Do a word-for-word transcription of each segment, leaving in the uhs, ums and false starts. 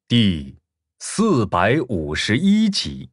第四百五十一集。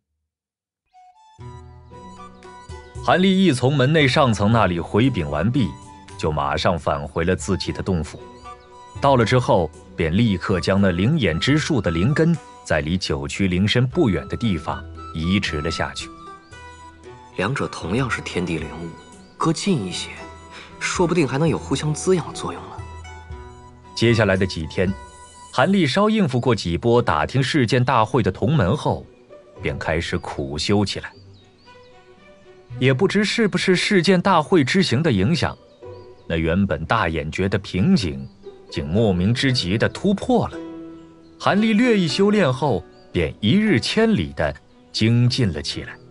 韩立一从门内上层那里回禀完毕，就马上返回了自己的洞府。到了之后，便立刻将那灵眼之术的灵根在离九曲灵身不远的地方移植了下去。 两者同样是天地灵物，搁近一些，说不定还能有互相滋养的作用呢。 接下来的几天，韩立稍应付过几波打听事件大会的同门后，便开始苦修起来。也不知是不是事件大会之行的影响，那原本大眼诀的瓶颈竟莫名之极地突破了。韩立略一修炼后，便一日千里地精进了起来。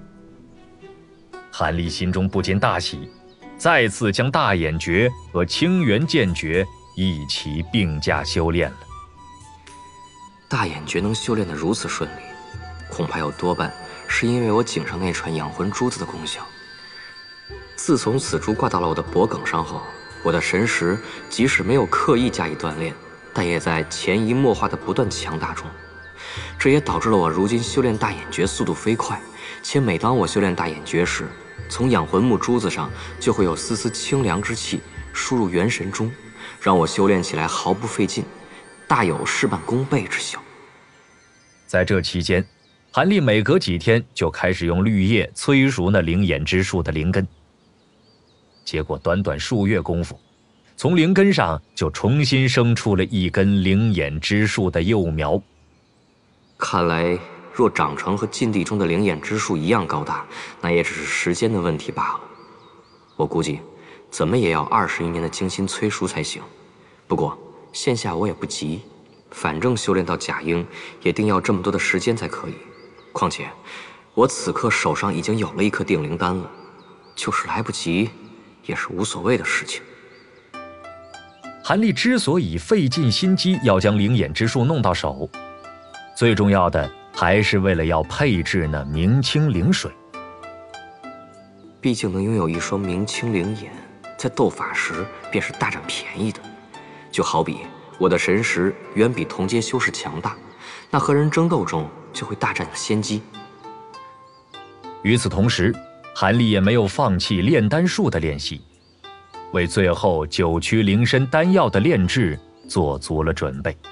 韩立心中不禁大喜，再次将大眼诀和清源剑诀一起并驾修炼了。 大眼诀能修炼得如此顺利，恐怕有多半是因为我颈上那串养魂珠子的功效。自从此珠挂到了我的脖颈上后，我的神识即使没有刻意加以锻炼，但也在潜移默化的不断强大中。这也导致了我如今修炼大眼诀速度飞快，且每当我修炼大眼诀时，从养魂木珠子上就会有丝丝清凉之气输入元神中，让我修炼起来毫不费劲，大有事半功倍之效。 在这期间，韩立每隔几天就开始用绿叶催熟那灵眼之术的灵根。结果短短数月功夫，从灵根上就重新生出了一根灵眼之术的幼苗。 看来若长成和禁地中的灵眼之术一样高大，那也只是时间的问题罢了。我估计怎么也要二十余年的精心催熟才行。不过现下我也不急，反正修炼到假婴也定要这么多的时间才可以。况且我此刻手上已经有了一颗定灵丹了，就是来不及也是无所谓的事情。 韩立之所以费尽心机要将灵眼之术弄到手，最重要的还是为了要配置那明清灵水。 毕竟能拥有一双明清灵眼，在斗法时便是大占便宜的。就好比我的神识远比同阶修士强大，那和人争斗中就会大占先机。 与此同时，韩立也没有放弃炼丹术的练习，为最后九曲灵身丹药的炼制做足了准备。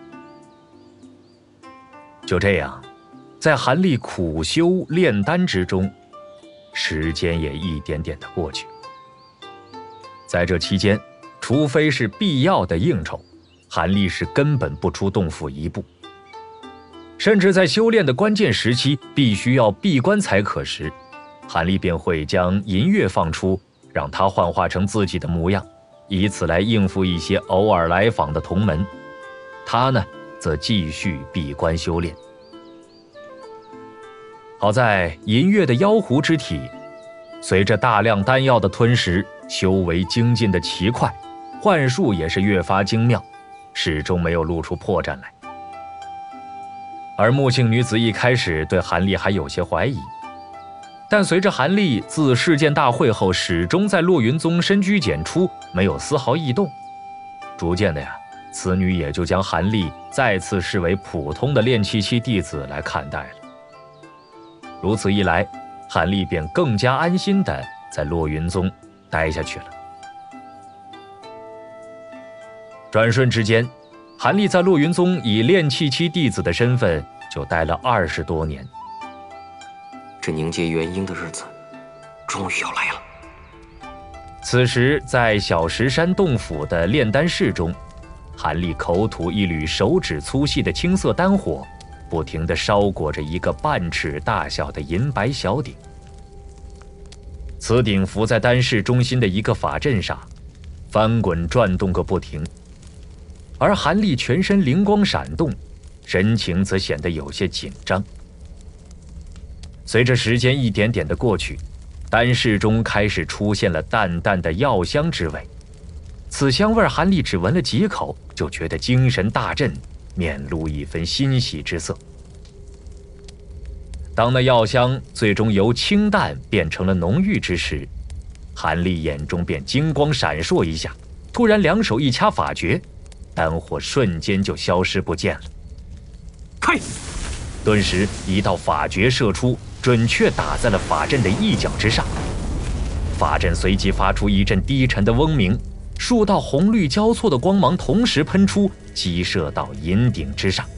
就这样，在韩立苦修炼丹之中，时间也一点点的过去。在这期间，除非是必要的应酬，韩立是根本不出洞府一步。甚至在修炼的关键时期，必须要闭关才可时，韩立便会将银月放出，让他幻化成自己的模样，以此来应付一些偶尔来访的同门。他呢，则继续闭关修炼。好在银月的妖狐之体，随着大量丹药的吞食，修为精进的奇快，幻术也是越发精妙，始终没有露出破绽来。而木姓女子一开始对韩立还有些怀疑，但随着韩立自事件大会后始终在落云宗深居简出，没有丝毫异动，逐渐的呀，此女也就将韩立再次视为普通的炼气期弟子来看待了。如此一来，韩立便更加安心地在落云宗待下去了。转瞬之间，韩立在落云宗以炼气期弟子的身份就待了二十多年。 这凝结元婴的日子终于要来了。 此时在小石山洞府的炼丹室中，韩立口吐一缕手指粗细的青色丹火，不停地烧裹着一个半尺大小的银白小鼎。此鼎浮在丹室中心的一个法阵上，翻滚转动个不停。而韩立全身灵光闪动，神情则显得有些紧张。随着时间一点点的过去，丹室中开始出现了淡淡的药香之味。此香味韩立只闻了几口，就觉得精神大振，面露一分欣喜之色。当那药香最终由清淡变成了浓郁之时，韩立眼中便金光闪烁一下，突然两手一掐法诀，丹火瞬间就消失不见了。 开！ 顿时，一道法诀射出，准确打在了法阵的一角之上。法阵随即发出一阵低沉的嗡鸣，数道红绿交错的光芒同时喷出，击射到银鼎之上。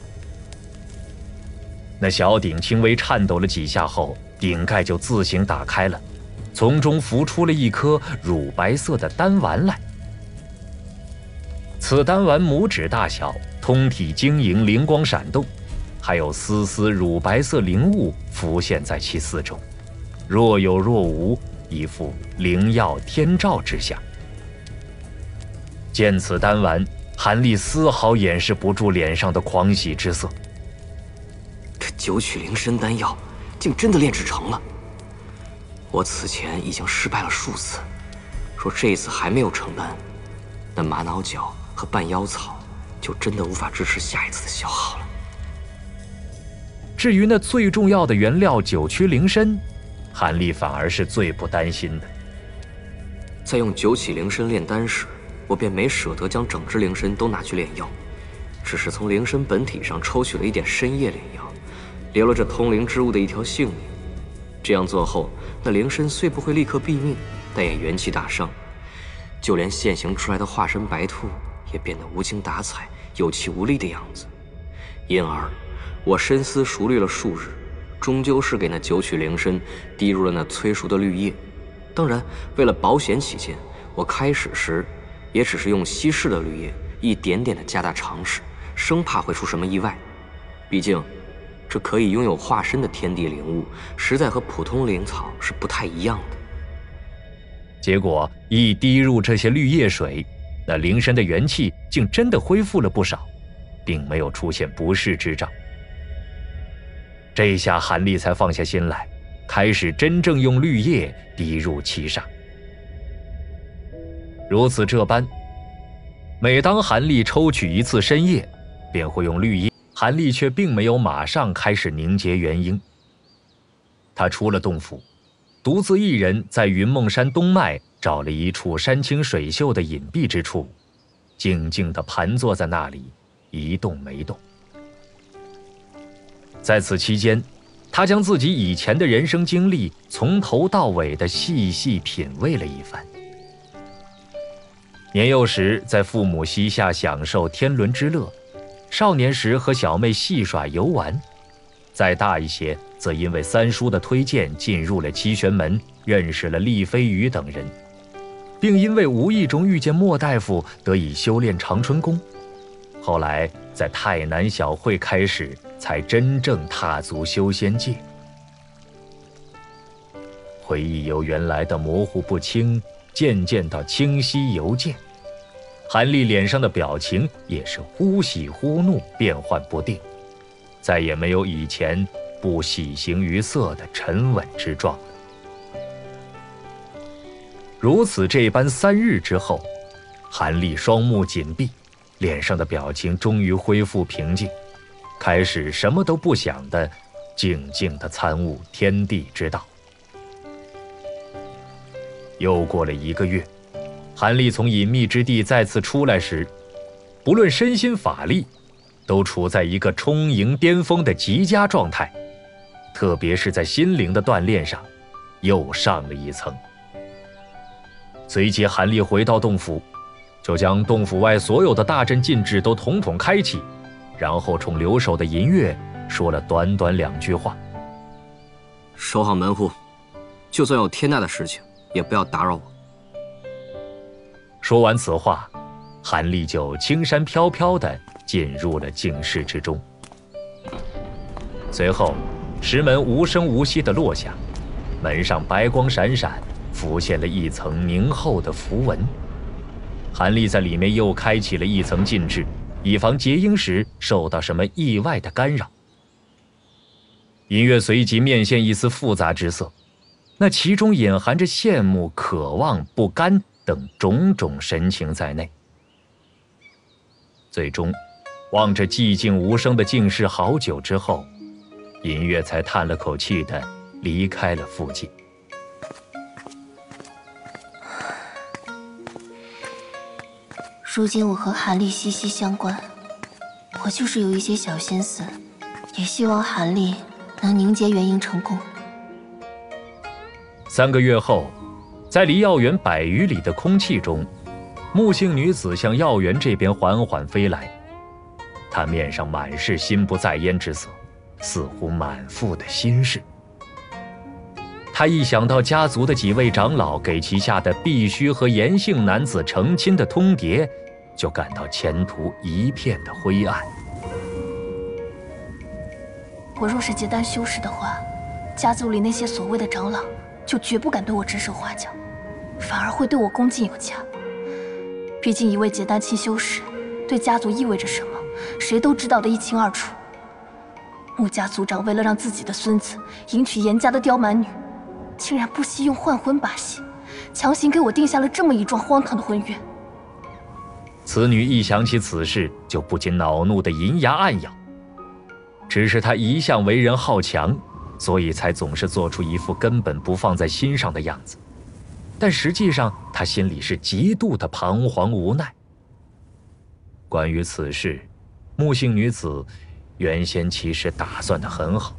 那小鼎轻微颤抖了几下后，鼎盖就自行打开了，从中浮出了一颗乳白色的丹丸来。此丹丸拇指大小，通体晶莹，灵光闪动，还有丝丝乳白色灵雾浮现在其四周，若有若无，一副灵耀天照之象。见此丹丸，韩立丝毫掩饰不住脸上的狂喜之色。 这九曲灵参丹药竟真的炼制成了！我此前已经失败了数次，若这次还没有成丹，那玛瑙角和半妖草就真的无法支持下一次的消耗了。 至于那最重要的原料九曲灵参，韩立反而是最不担心的。 在用九曲灵参炼丹时，我便没舍得将整只灵参都拿去炼药，只是从灵参本体上抽取了一点参叶炼药，留了这通灵之物的一条性命。这样做后，那灵参虽不会立刻毙命，但也元气大伤，就连现形出来的化身白兔也变得无精打采、有气无力的样子。因而，我深思熟虑了数日，终究是给那九曲灵参滴入了那催熟的绿叶。当然，为了保险起见，我开始时也只是用稀释的绿叶，一点点的加大尝试，生怕会出什么意外。毕竟，这可以拥有化身的天地灵物，实在和普通灵草是不太一样的。 结果一滴入这些绿叶水，那灵参的元气竟真的恢复了不少，并没有出现不适之兆。这下韩立才放下心来，开始真正用绿叶滴入其上。如此这般，每当韩立抽取一次参叶，便会用绿叶。韩立却并没有马上开始凝结元婴。他出了洞府，独自一人在云梦山东脉找了一处山清水秀的隐蔽之处，静静地盘坐在那里，一动没动。在此期间，他将自己以前的人生经历从头到尾地细细品味了一番。年幼时在父母膝下享受天伦之乐，少年时和小妹戏耍游玩，再大一些则因为三叔的推荐进入了七玄门，认识了厉飞羽等人，并因为无意中遇见莫大夫，得以修炼长春功。后来在太南小会开始，才真正踏足修仙界。回忆由原来的模糊不清，渐渐到清晰犹见。韩立脸上的表情也是忽喜忽怒，变幻不定，再也没有以前不喜形于色的沉稳之状。如此这般三日之后，韩立双目紧闭，脸上的表情终于恢复平静，开始什么都不想的静静地参悟天地之道。又过了一个月，韩立从隐秘之地再次出来时，不论身心法力，都处在一个充盈巅峰的极佳状态，特别是在心灵的锻炼上，又上了一层。随即韩立回到洞府，就将洞府外所有的大阵禁制都统统开启，然后冲留守的银月说了短短两句话： 守好门户，就算有天大的事情，也不要打扰我。 说完此话，韩立就轻山飘飘地进入了静室之中。随后，石门无声无息地落下，门上白光闪闪，浮现了一层凝厚的符文。韩立在里面又开启了一层禁制，以防结婴时受到什么意外的干扰。银月随即面现一丝复杂之色，那其中隐含着羡慕、渴望、不甘等种种神情在内。最终，望着寂静无声的静室好久之后，银月才叹了口气地离开了附近。 如今我和韩立息息相关，我就是有一些小心思， 也希望韩立能凝结元婴成功。 三个月后，在离药园百余里的空气中，木姓女子向药园这边缓缓飞来，她面上满是心不在焉之色，似乎满腹的心事。她一想到家族的几位长老给其下的必须和严姓男子成亲的通牒，就感到前途一片的灰暗。 我若是结丹修士的话，家族里那些所谓的长老就绝不敢对我指手画脚，反而会对我恭敬有加。毕竟一位结丹期修士对家族意味着什么，谁都知道得一清二楚。穆家族长为了让自己的孙子迎娶严家的刁蛮女，竟然不惜用换婚把戏，强行给我定下了这么一桩荒唐的婚约。 此女一想起此事，就不禁恼怒的银牙暗咬。只是她一向为人好强，所以才总是做出一副根本不放在心上的样子。但实际上，她心里是极度的彷徨无奈。关于此事，木姓女子原先其实打算得很好。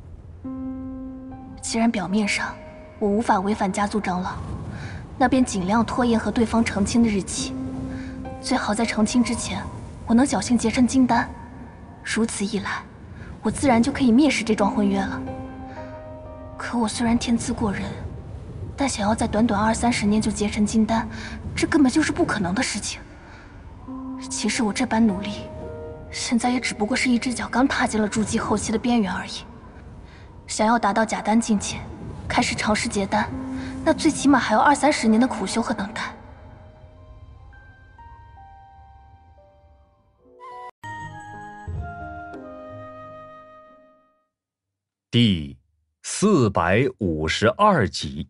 既然表面上我无法违反家族长老，那便尽量拖延和对方成亲的日期。最好在成亲之前，我能侥幸结成金丹。如此一来，我自然就可以蔑视这桩婚约了。可我虽然天资过人，但想要在短短二三十年就结成金丹，这根本就是不可能的事情。其实我这般努力，现在也只不过是一只脚刚踏进了筑基后期的边缘而已。想要达到假丹境界，开始尝试结丹，那最起码还要二三十年的苦修和等待。 第四百五十二集。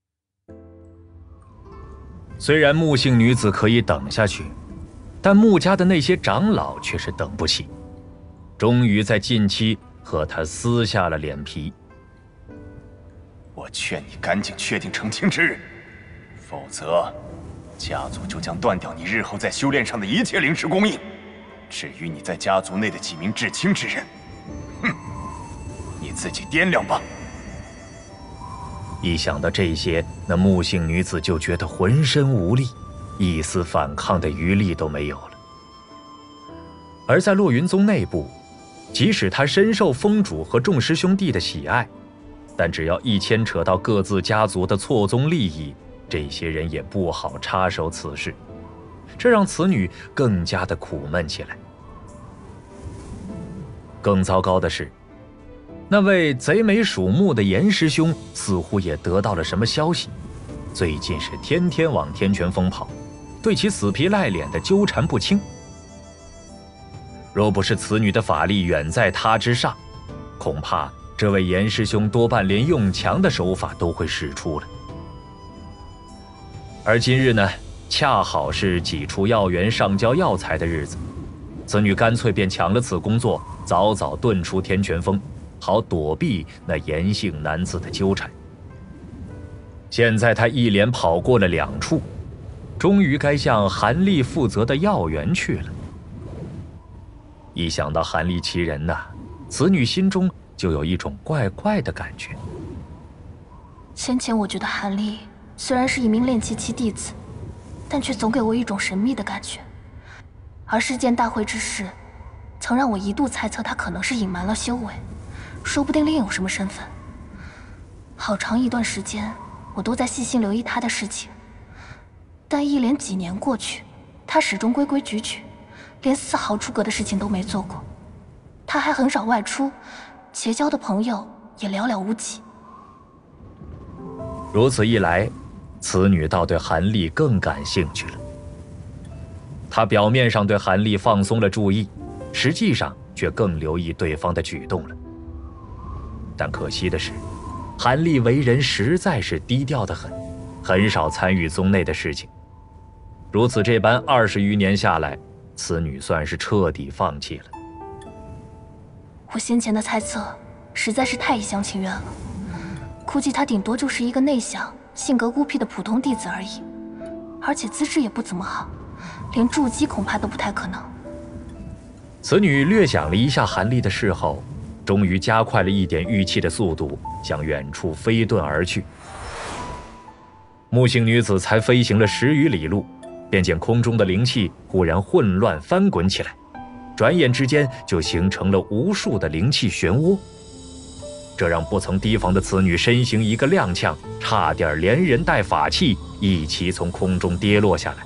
虽然木姓女子可以等下去，但穆家的那些长老却是等不起，终于在近期和她撕下了脸皮。 我劝你赶紧确定成亲之日，否则家族就将断掉你日后在修炼上的一切灵石供应。至于你在家族内的几名至亲之人，哼，你自己掂量吧。 一想到这些，那木姓女子就觉得浑身无力，一丝反抗的余力都没有了。而在洛云宗内部，即使她深受宗主和众师兄弟的喜爱，但只要一牵扯到各自家族的错综利益，这些人也不好插手此事，这让此女更加的苦闷起来。更糟糕的是，那位贼眉鼠目的严师兄似乎也得到了什么消息，最近是天天往天泉峰跑，对其死皮赖脸的纠缠不清。若不是此女的法力远在他之上，恐怕这位严师兄多半连用强的手法都会使出了。而今日呢，恰好是挤出药源上交药材的日子，此女干脆便抢了此工作，早早遁出天泉峰，好躲避那严姓男子的纠缠。现在他一连跑过了两处，终于该向韩立负责的药园去了。一想到韩立其人呐、啊，此女心中就有一种怪怪的感觉。 先前我觉得韩立虽然是一名炼气期弟子，但却总给我一种神秘的感觉。而事件大会之事，曾让我一度猜测他可能是隐瞒了修为，说不定另有什么身份。好长一段时间，我都在细心留意他的事情，但一连几年过去，他始终规规矩矩，连丝毫出格的事情都没做过。他还很少外出，结交的朋友也寥寥无几。 如此一来，此女倒对韩立更感兴趣了。她表面上对韩立放松了注意，实际上却更留意对方的举动了。但可惜的是，韩立为人实在是低调得很，很少参与宗内的事情。如此这般二十余年下来，此女算是彻底放弃了。 我先前的猜测实在是太一厢情愿了，估计他顶多就是一个内向、性格孤僻的普通弟子而已，而且资质也不怎么好，连筑基恐怕都不太可能。 此女略想了一下韩立的事后， 终于加快了一点玉器的速度，向远处飞遁而去。木姓女子才飞行了十余里路，便见空中的灵气忽然混乱翻滚起来，转眼之间就形成了无数的灵气漩涡。这让不曾提防的此女身形一个踉跄，差点连人带法器一起从空中跌落下来。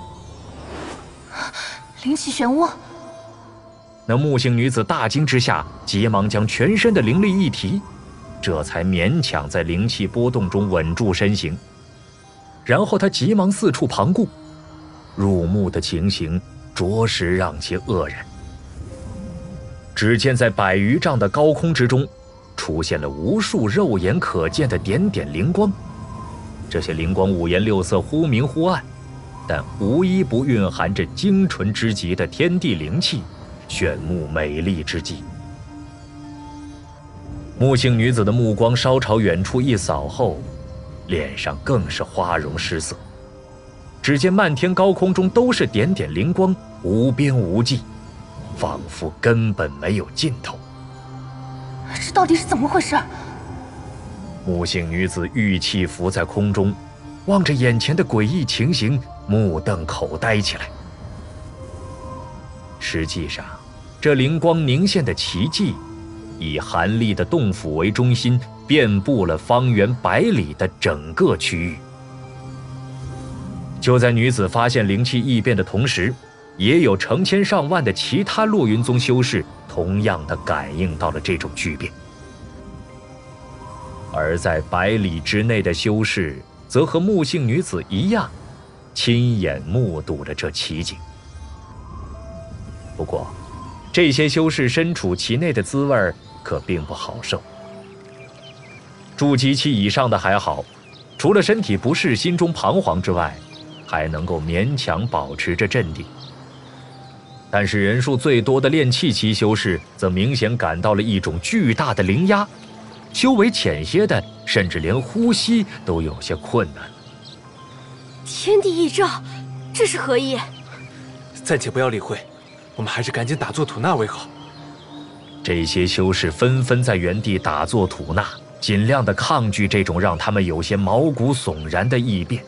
灵气漩涡！ 那木姓女子大惊之下，急忙将全身的灵力一提，这才勉强在灵气波动中稳住身形。然后她急忙四处旁顾，入目的情形着实让其愕然。只见在百余丈的高空之中，出现了无数肉眼可见的点点灵光。这些灵光五颜六色，忽明忽暗，但无一不蕴含着精纯之极的天地灵气，炫目美丽之极。木姓女子的目光稍朝远处一扫后，脸上更是花容失色。只见漫天高空中都是点点灵光，无边无际，仿佛根本没有尽头。 这到底是怎么回事？ 木姓女子玉气浮在空中，望着眼前的诡异情形，目瞪口呆起来。实际上，这灵光凝现的奇迹，以寒丽的洞府为中心，遍布了方圆百里的整个区域。就在女子发现灵气异变的同时，也有成千上万的其他落云宗修士同样的感应到了这种巨变。而在百里之内的修士，则和木姓女子一样，亲眼目睹了这奇景。不过，这些修士身处其内的滋味可并不好受。筑基期以上的还好，除了身体不适、心中彷徨之外，还能够勉强保持着镇定。但是人数最多的炼气期修士，则明显感到了一种巨大的灵压，修为浅些的，甚至连呼吸都有些困难。 天地异兆，这是何意？ 暂且不要理会，我们还是赶紧打坐吐纳为好。 这些修士纷纷在原地打坐吐纳，尽量的抗拒这种让他们有些毛骨悚然的异变。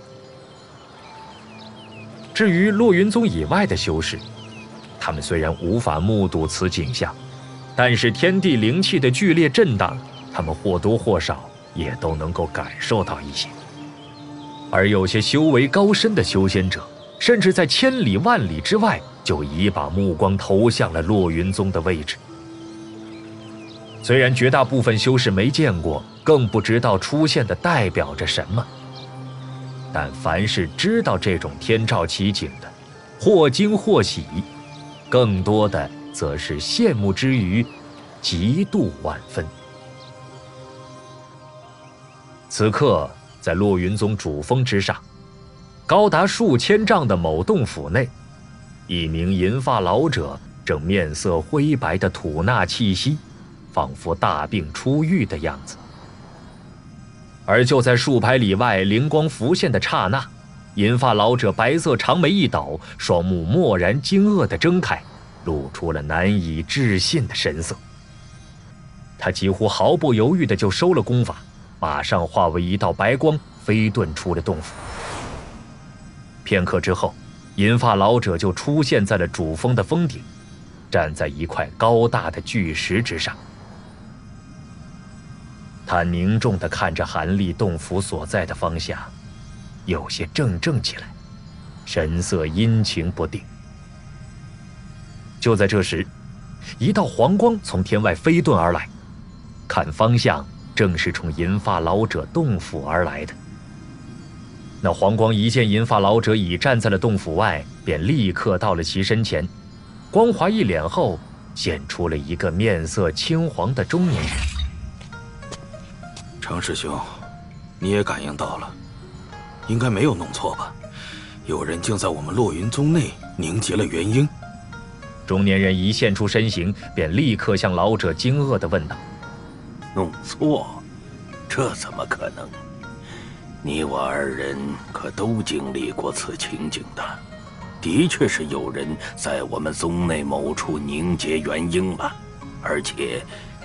至于落云宗以外的修士，他们虽然无法目睹此景象，但是天地灵气的剧烈震荡，他们或多或少也都能够感受到一些。而有些修为高深的修仙者，甚至在千里万里之外，就已把目光投向了落云宗的位置。虽然绝大部分修士没见过，更不知道出现的代表着什么，但凡是知道这种天照奇景的，或惊或喜，更多的则是羡慕之余，嫉妒万分。此刻，在落云宗主峰之上，高达数千丈的某洞府内，一名银发老者正面色灰白的吐纳气息，仿佛大病初愈的样子。而就在数百里外灵光浮现的刹那，银发老者白色长眉一倒，双目蓦然惊愕地睁开，露出了难以置信的神色。他几乎毫不犹豫地就收了功法，马上化为一道白光，飞遁出了洞府。片刻之后，银发老者就出现在了主峰的峰顶，站在一块高大的巨石之上。他凝重地看着寒丽洞府所在的方向，有些怔怔起来，神色阴晴不定。就在这时，一道黄光从天外飞遁而来，看方向正是从银发老者洞府而来的。那黄光一见银发老者已站在了洞府外，便立刻到了其身前，光华一脸后，现出了一个面色青黄的中年人。 程师兄，你也感应到了，应该没有弄错吧？有人竟在我们落云宗内凝结了元婴。 中年人一现出身形，便立刻向老者惊愕地问道：“ 弄错？这怎么可能？你我二人可都经历过此情景的，的确是有人在我们宗内某处凝结元婴了，而且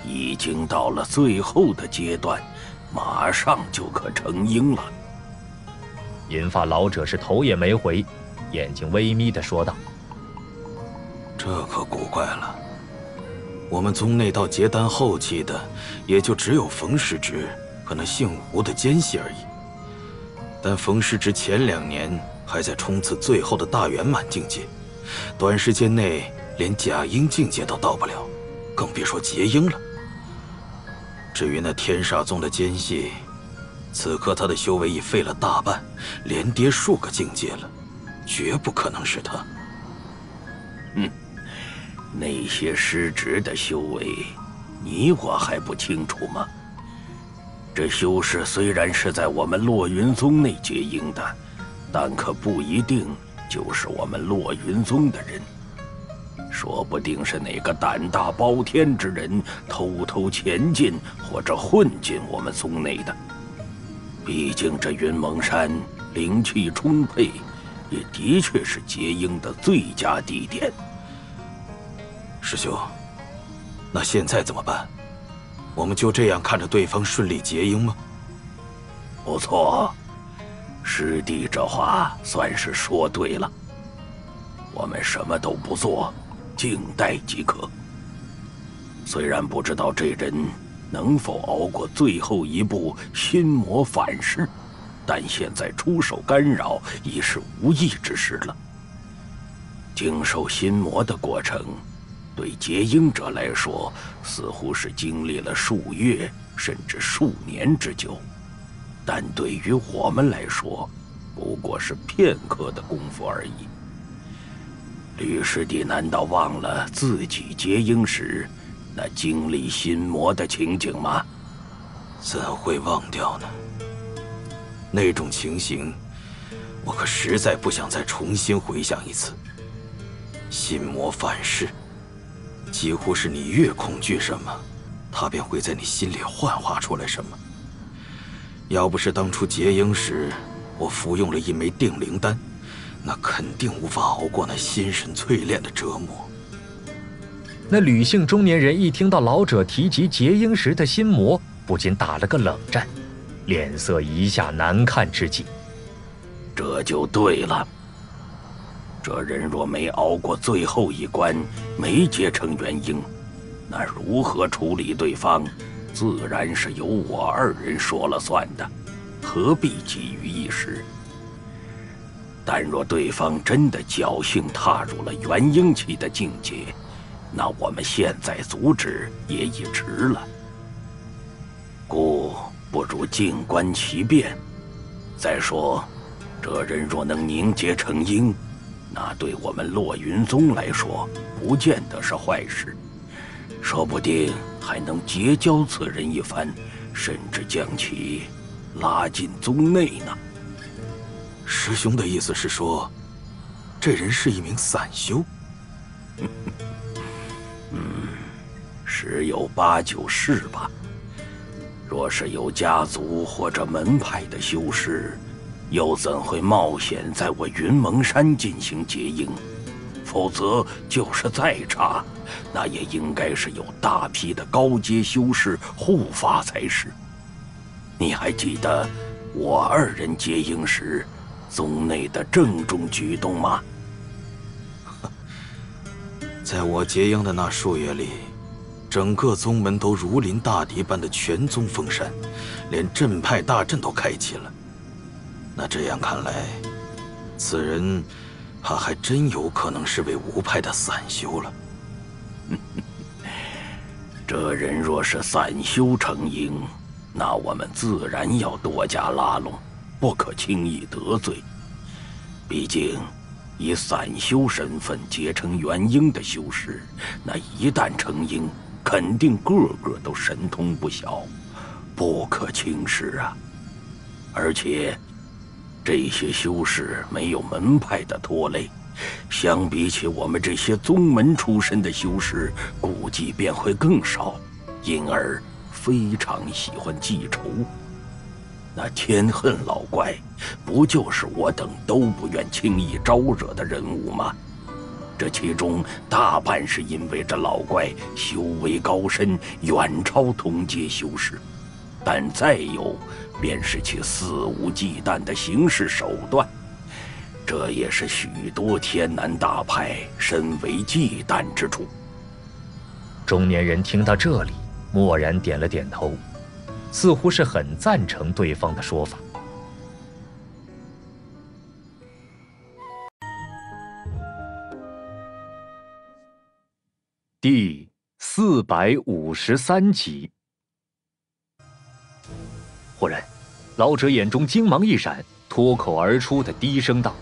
已经到了最后的阶段，马上就可成鹰了。 银发老者是头也没回，眼睛微眯地说道：“ 这可古怪了。我们宗内到结丹后期的，也就只有冯师侄和那姓吴的奸细而已。但冯师侄前两年还在冲刺最后的大圆满境界，短时间内连假鹰境界都到不了，更别说结鹰了。至于那天煞宗的奸细，此刻他的修为已废了大半，连跌数个境界了，绝不可能是他。 嗯，那些师侄的修为，你我还不清楚吗？这修士虽然是在我们落云宗内结鹰的，但可不一定就是我们落云宗的人。说不定是哪个胆大包天之人偷偷潜进或者混进我们宗内的。毕竟这云蒙山灵气充沛，也的确是结鹰的最佳地点。 师兄，那现在怎么办？我们就这样看着对方顺利结鹰吗？ 不错，师弟这话算是说对了。我们什么都不做，静待即可。虽然不知道这人能否熬过最后一步心魔反噬，但现在出手干扰已是无益之事了。经受心魔的过程，对结鹰者来说，似乎是经历了数月甚至数年之久，但对于我们来说，不过是片刻的功夫而已。吕师弟难道忘了自己结鹰时那经历心魔的情景吗？ 怎会忘掉呢？那种情形，我可实在不想再重新回想一次。心魔反噬，几乎是你越恐惧什么，它便会在你心里幻化出来什么。要不是当初结鹰时，我服用了一枚定灵丹，那肯定无法熬过那心神淬炼的折磨。 那吕姓中年人一听到老者提及结鹰时的心魔，不禁打了个冷战，脸色一下难看之极。 这就对了。这人若没熬过最后一关，没结成元婴，那如何处理对方，自然是由我二人说了算的，何必急于一时？但若对方真的侥幸踏入了元婴期的境界，那我们现在阻止也已迟了。故不如静观其变。再说，这人若能凝结成鹰，那对我们落云宗来说，不见得是坏事，说不定还能结交此人一番，甚至将其拉进宗内呢。 师兄的意思是说，这人是一名散修？ 嗯，十有八九是吧？若是有家族或者门派的修士，又怎会冒险在我云蒙山进行结鹰？否则，就是再差，那也应该是有大批的高阶修士护法才是。你还记得我二人结鹰时，宗内的郑重举动吗？ 在我结鹰的那数月里，整个宗门都如临大敌般的全宗封山，连镇派大阵都开启了。那这样看来，此人他还真有可能是位吴派的散修了。 这人若是散修成鹰，那我们自然要多加拉拢，不可轻易得罪。毕竟以散修身份结成元婴的修士，那一旦成鹰，肯定个个都神通不小，不可轻视啊。而且这些修士没有门派的拖累，相比起我们这些宗门出身的修士，估计便会更少，因而非常喜欢记仇。那天恨老怪，不就是我等都不愿轻易招惹的人物吗？ 这其中大半是因为这老怪修为高深，远超同阶修士，但再有便是其肆无忌惮的行事手段，这也是许多天南大派深为忌惮之处。 中年人听到这里，默然点了点头，似乎是很赞成对方的说法。第四百五十三集。忽然，老者眼中精芒一闪，脱口而出的低声道：“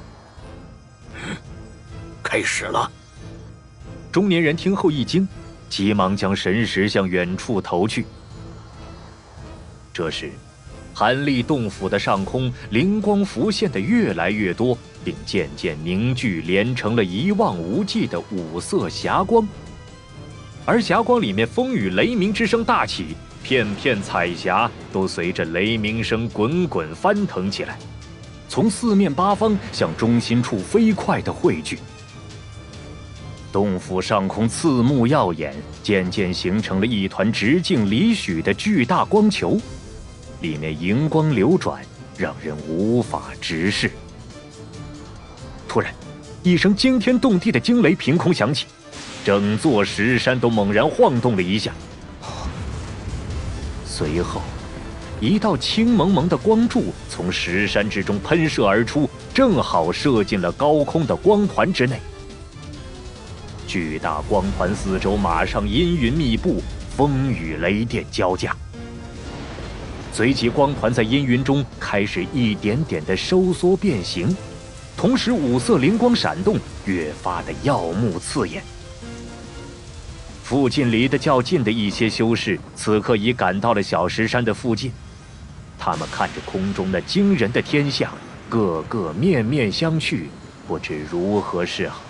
开始了。” 中年人听后一惊，急忙将神识向远处投去。这时，寒栗洞府的上空灵光浮现的越来越多，并渐渐凝聚，连成了一望无际的五色霞光。而霞光里面风雨雷鸣之声大起，片片彩霞都随着雷鸣声滚滚翻腾起来，从四面八方向中心处飞快地汇聚。洞府上空刺目耀眼，渐渐形成了一团直径里许的巨大光球，里面荧光流转，让人无法直视。突然，一声惊天动地的惊雷凭空响起，整座石山都猛然晃动了一下。随后，一道青蒙蒙的光柱从石山之中喷射而出，正好射进了高空的光团之内。巨大光团四周马上阴云密布，风雨雷电交加。随即，光团在阴云中开始一点点的收缩变形，同时五色灵光闪动，越发的耀目刺眼。附近离得较近的一些修士，此刻已赶到了小石山的附近。他们看着空中那惊人的天象，个个面面相觑，不知如何是好。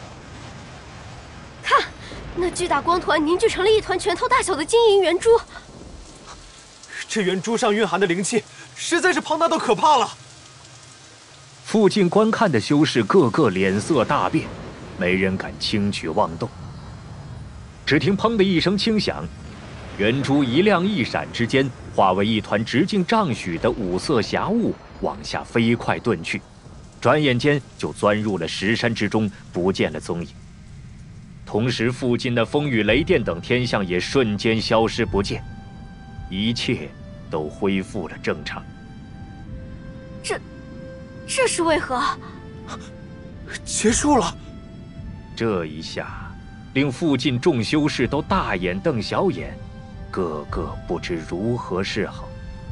看，那巨大光团凝聚成了一团拳头大小的晶莹圆珠。 这圆珠上蕴含的灵气，实在是庞大到可怕了。 附近观看的修士个个脸色大变，没人敢轻举妄动。只听砰的一声轻响，圆珠一亮一闪之间，化为一团直径丈许的五色霞雾，往下飞快遁去，转眼间就钻入了石山之中，不见了踪影。同时，附近的风雨雷电等天象也瞬间消失不见，一切都恢复了正常。 这，这是为何？ 结束了。 这一下令附近众修士都大眼瞪小眼，个个不知如何是好。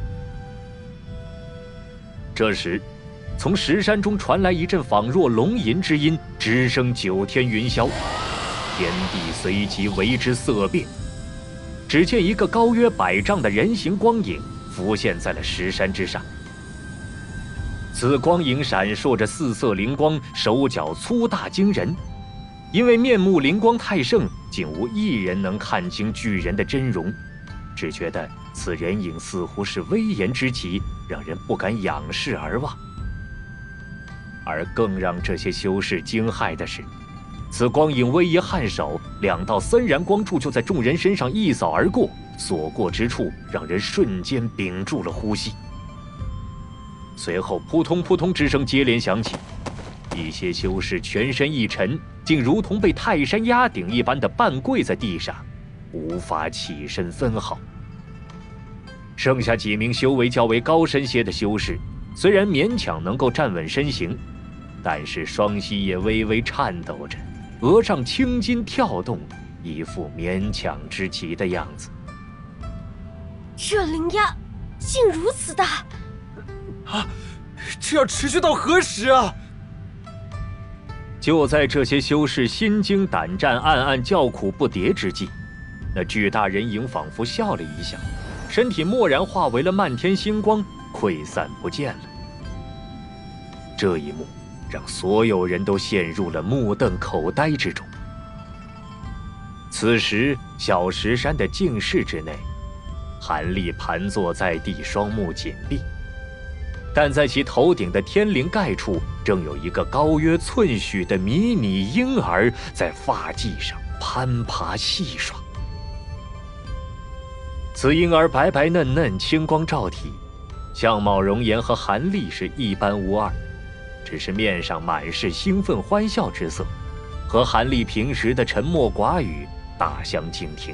这时，从石山中传来一阵仿若龙吟之音，直升九天云霄，天地随即为之色变。只见一个高约百丈的人形光影浮现在了石山之上。此光影闪烁着四色灵光，手脚粗大惊人。因为面目灵光太盛，竟无一人能看清巨人的真容，只觉得此人影似乎是威严之极，让人不敢仰视而望。而更让这些修士惊骇的是，此光影微一颔首，两道森然光柱就在众人身上一扫而过，所过之处让人瞬间屏住了呼吸。随后扑通扑通之声接连响起，一些修士全身一沉，竟如同被泰山压顶一般的半跪在地上，无法起身分毫。剩下几名修为较为高深些的修士，虽然勉强能够站稳身形，但是双膝也微微颤抖着，额上青筋跳动，一副勉强之极的样子。 这灵压竟如此大！ 啊，这要持续到何时啊？ 就在这些修士心惊胆战、暗暗叫苦不迭之际，那巨大人影仿佛笑了一下，身体蓦然化为了漫天星光，溃散不见了。这一幕让所有人都陷入了目瞪口呆之中。此时，小石山的净室之内，韩立盘坐在地，双目紧闭，但在其头顶的天灵盖处正有一个高约寸许的迷你婴儿在发髻上攀爬戏耍。此婴儿白白嫩嫩，青光照体，相貌容颜和韩立是一般无二，只是面上满是兴奋欢笑之色，和韩立平时的沉默寡语大相径庭。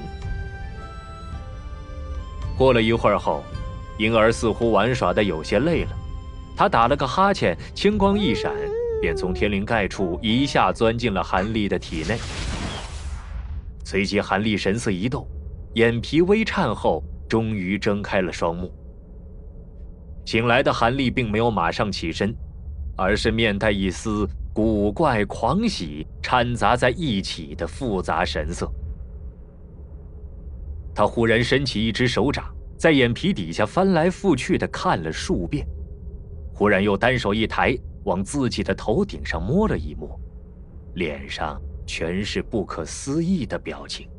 过了一会儿后，婴儿似乎玩耍得有些累了，他打了个哈欠，青光一闪，便从天灵盖处一下钻进了韩立的体内。随即韩立神色一动，眼皮微颤后，终于睁开了双目。醒来的韩立并没有马上起身，而是面带一丝古怪狂喜掺杂在一起的复杂神色。他忽然伸起一只手掌，在眼皮底下翻来覆去地看了数遍，忽然又单手一抬，往自己的头顶上摸了一摸，脸上全是不可思议的表情。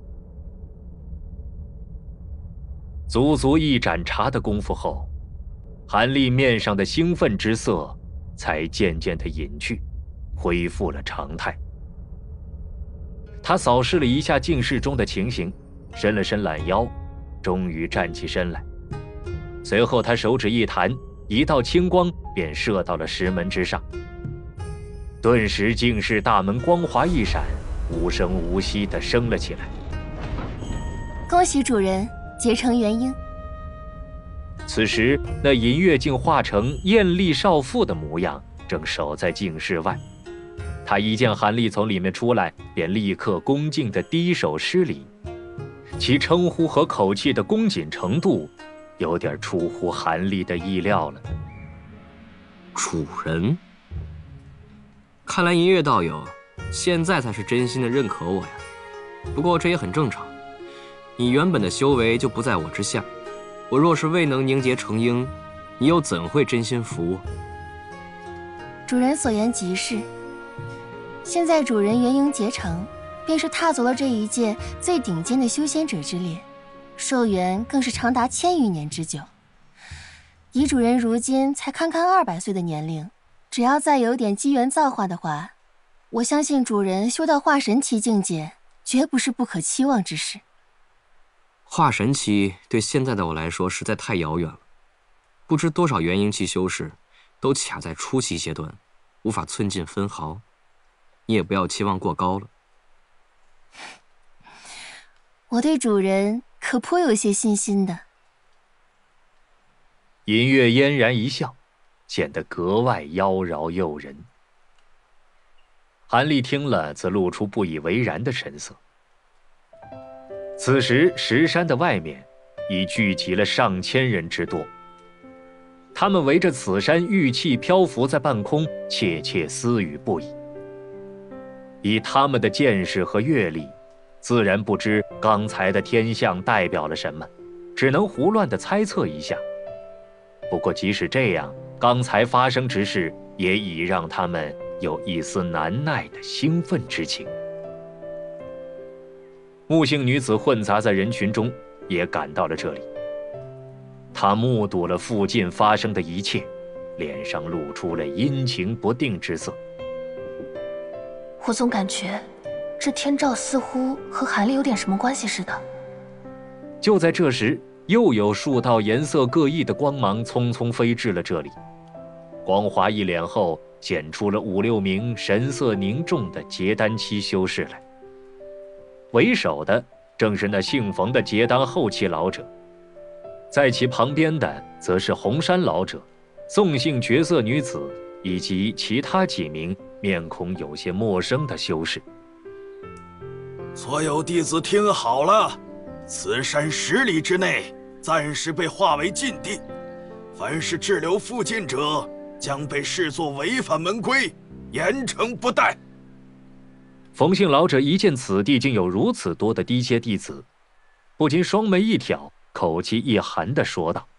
足足一盏茶的功夫后，韩立面上的兴奋之色才渐渐地隐去，恢复了常态。他扫视了一下镜室中的情形，伸了伸懒腰，终于站起身来。随后他手指一弹，一道青光便射到了石门之上。顿时镜室大门光华一闪，无声无息地升了起来。 恭喜主人结成元婴。 此时那银月竟化成艳丽少妇的模样，正守在镜室外。他一见韩立从里面出来，便立刻恭敬地低首施礼，其称呼和口气的恭谨程度，有点出乎韩立的意料了。 主人，看来银月道友现在才是真心的认可我呀。不过这也很正常，你原本的修为就不在我之下，我若是未能凝结成婴，你又怎会真心服我？ 主人所言极是。现在主人元婴结成，便是踏足了这一届最顶尖的修仙者之列，寿元更是长达千余年之久。以主人如今才堪堪二百岁的年龄，只要再有点机缘造化的话，我相信主人修到化神期境界，绝不是不可期望之事。 化神期对现在的我来说实在太遥远了，不知多少元婴期修士都卡在初期阶段，无法寸进分毫。你也不要期望过高了。 我对主人可颇有些信心的。 银月嫣然一笑，显得格外妖娆诱人。韩立听了，则露出不以为然的神色。此时石山的外面已聚集了上千人之多，他们围着此山玉气漂浮在半空，窃窃私语不已。以他们的见识和阅历，自然不知刚才的天象代表了什么，只能胡乱地猜测一下。不过即使这样，刚才发生之事也已让他们有一丝难耐的兴奋之情。木姓女子混杂在人群中，也赶到了这里。她目睹了附近发生的一切，脸上露出了阴晴不定之色。 我总感觉这天照似乎和韩立有点什么关系似的。 就在这时，又有数道颜色各异的光芒匆匆飞至了这里。光华一脸后，显出了五六名神色凝重的结丹期修士来。为首的正是那姓冯的结丹后期老者，在其旁边的则是红衫老者、宋姓绝色女子以及其他几名面孔有些陌生的修士。 所有弟子听好了，此山十里之内暂时被划为禁地，凡是滞留附近者将被视作违反门规，严惩不贷。 冯姓老者一见此地竟有如此多的低阶弟子，不禁双眉一挑，口气一寒地说道：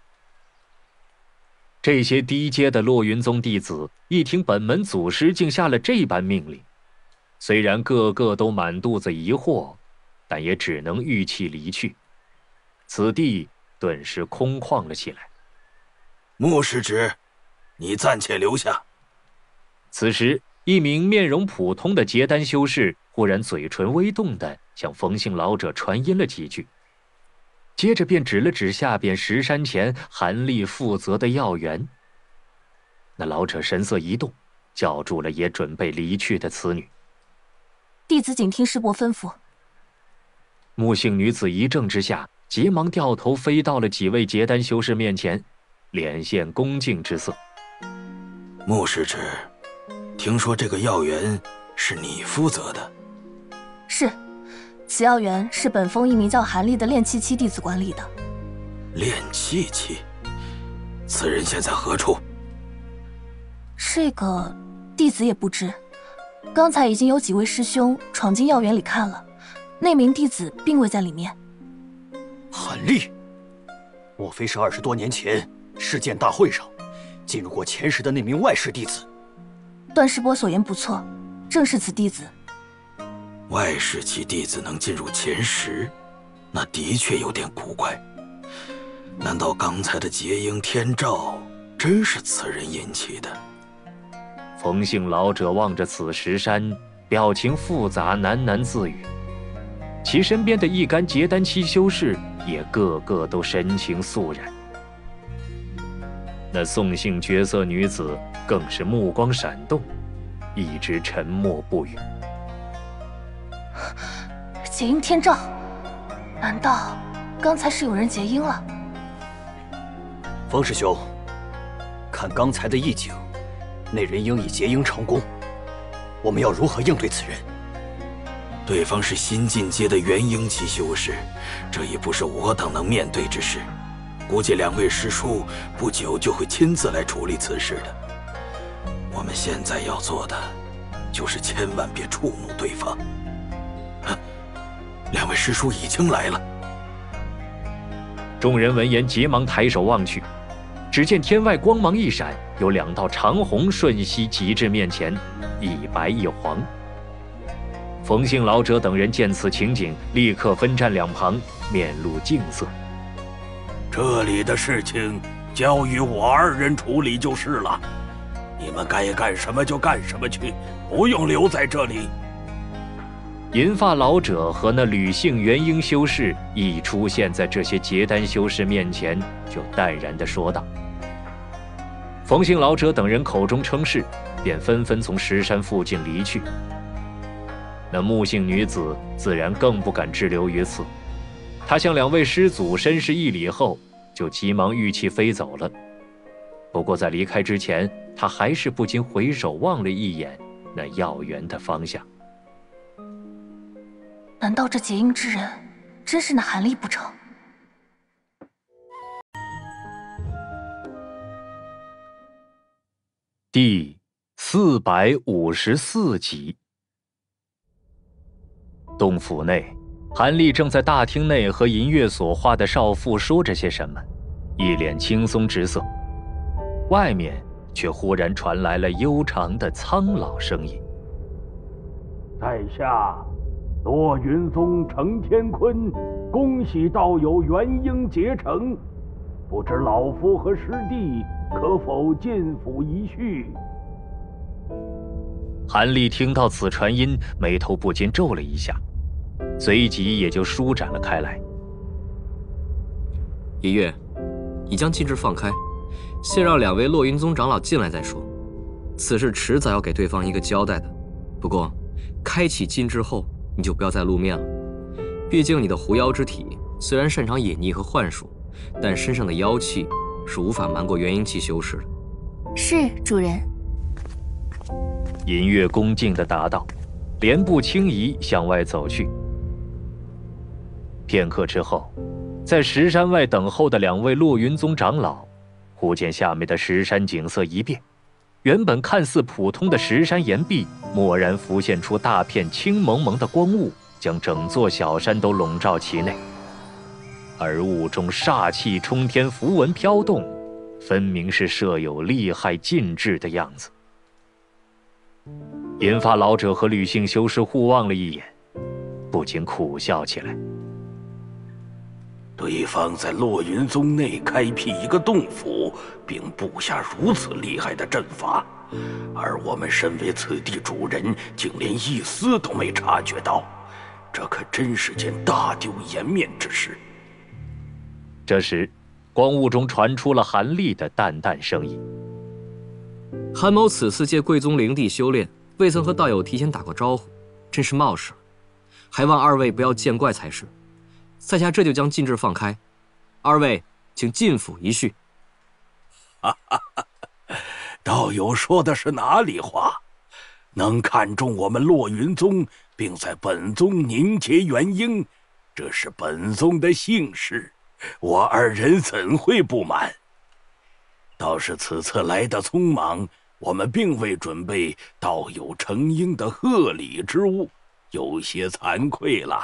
这些低阶的落云宗弟子一听本门祖师竟下了这般命令，虽然个个都满肚子疑惑，但也只能玉气离去。此地顿时空旷了起来。 穆师侄，你暂且留下。 此时，一名面容普通的结丹修士忽然嘴唇微动地向冯姓老者传音了几句，接着便指了指下边石山前韩立负责的药园。那老者神色一动，叫住了也准备离去的此女。 弟子谨听师伯吩咐。 穆姓女子一怔之下，急忙掉头飞到了几位结丹修士面前，脸现恭敬之色。 穆师侄，听说这个药园是你负责的？ 是，此药园是本峰一名叫韩立的炼气期弟子管理的。 炼气期？此人现在何处？ 这个弟子也不知，刚才已经有几位师兄闯进药园里看了，那名弟子并未在里面。 韩立，莫非是二十多年前世剑大会上进入过前十的那名外室弟子？ 段师伯所言不错，正是此弟子。 外室期弟子能进入前十，那的确有点古怪。难道刚才的结婴天照真是此人引起的？ 冯姓老者望着此石山，表情复杂，喃喃自语。其身边的一干结丹期修士也个个都神情肃然。那宋姓绝色女子更是目光闪动，一直沉默不语。 结婴天照，难道刚才是有人结婴了？ 冯师兄，看刚才的意境，那人应已结婴成功，我们要如何应对此人？ 对方是新进阶的元婴期修士，这也不是我等能面对之事。估计两位师叔不久就会亲自来处理此事的。我们现在要做的，就是千万别触怒对方。哼，两位师叔已经来了。 众人闻言，急忙抬手望去，只见天外光芒一闪，有两道长虹瞬息急至面前，一白一黄。冯姓老者等人见此情景，立刻分站两旁，面露敬色。 这里的事情交与我二人处理就是了，你们该干什么就干什么去，不用留在这里。 银发老者和那吕姓元婴修士一出现在这些结丹修士面前，就淡然地说道。冯姓老者等人口中称是，便纷纷从石山附近离去。那穆姓女子自然更不敢滞留于此，她向两位师祖深施一礼后，就急忙御气飞走了。不过在离开之前，她还是不禁回首望了一眼那药园的方向。 难道这结婴之人真是那韩立不成？ 第四百五十四集。洞府内，韩立正在大厅内和银月所画的少妇说着些什么，一脸轻松之色。外面却忽然传来了悠长的苍老声音：“ 在下落云宗程天坤，恭喜道友元婴结成，不知老夫和师弟可否进府一叙？” 韩立听到此传音，眉头不禁皱了一下，随即也就舒展了开来。 一月，你将禁制放开，先让两位落云宗长老进来再说。此事迟早要给对方一个交代的。不过，开启禁制后，你就不要再露面了。毕竟你的狐妖之体虽然擅长隐匿和幻术，但身上的妖气是无法瞒过元婴期修士的。 是，主人。 银月恭敬地答道，莲步轻移向外走去。片刻之后，在石山外等候的两位落云宗长老，忽见下面的石山景色一变，原本看似普通的石山岩壁，蓦然浮现出大片青蒙蒙的光雾，将整座小山都笼罩其内。而雾中煞气冲天，符文飘动，分明是设有厉害禁制的样子。银发老者和吕姓修士互望了一眼，不禁苦笑起来。 对方在落云宗内开辟一个洞府，并布下如此厉害的阵法， 而我们身为此地主人，竟连一丝都没察觉到，这可真是件大丢颜面之事。 这时，光雾中传出了韩立的淡淡声音：“ 韩某此次借贵宗灵地修炼，未曾和道友提前打过招呼，真是冒失了，还望二位不要见怪才是。在下这就将禁制放开，二位请进府一叙。” 哈哈哈！道友说的是哪里话？能看中我们落云宗，并在本宗凝结元婴，这是本宗的幸事，我二人怎会不满？倒是此次来的匆忙，我们并未准备道友成婴的贺礼之物，有些惭愧了。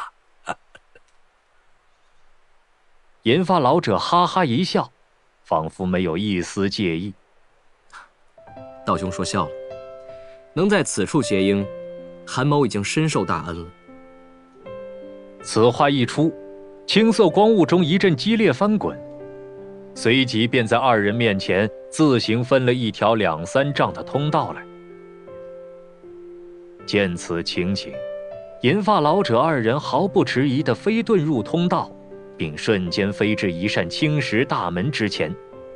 银发老者哈哈一笑，仿佛没有一丝介意。 道兄说笑了，能在此处结婴，韩某已经深受大恩了。 此话一出，青色光雾中一阵激烈翻滚，随即便在二人面前自行分了一条两三丈的通道来。见此情景，银发老者二人毫不迟疑地飞遁入通道，并瞬间飞至一扇青石大门之前。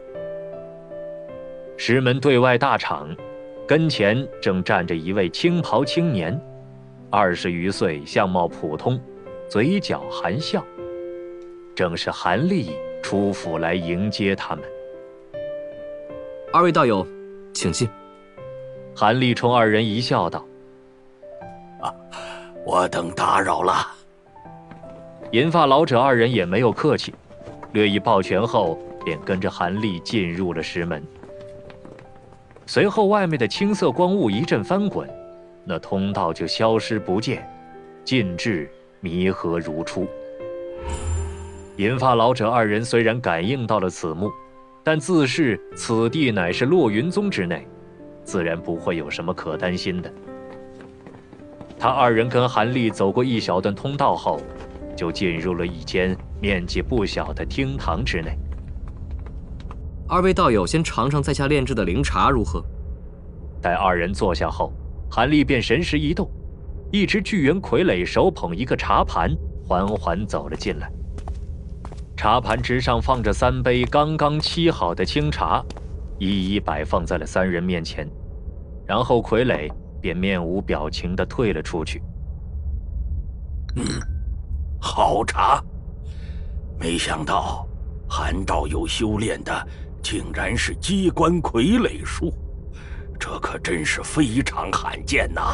石门对外大敞，跟前正站着一位青袍青年，二十余岁，相貌普通，嘴角含笑，正是韩立出府来迎接他们。 二位道友，请进。 韩立冲二人一笑道：“ 啊，我等打扰了。” 银发老者二人也没有客气，略一抱拳后，便跟着韩立进入了石门。随后，外面的青色光雾一阵翻滚，那通道就消失不见，进至弥合如初。银发老者二人虽然感应到了此幕，但自视此地乃是落云宗之内，自然不会有什么可担心的。他二人跟韩立走过一小段通道后，就进入了一间面积不小的厅堂之内。 二位道友先尝尝在下炼制的灵茶如何？ 待二人坐下后，韩立便神识一动，一只巨猿傀儡手捧一个茶盘，缓缓走了进来。茶盘之上放着三杯刚刚沏好的清茶，一一摆放在了三人面前。然后傀儡便面无表情地退了出去。 嗯，好茶！没想到韩道友修炼的竟然是机关傀儡术，这可真是非常罕见呐！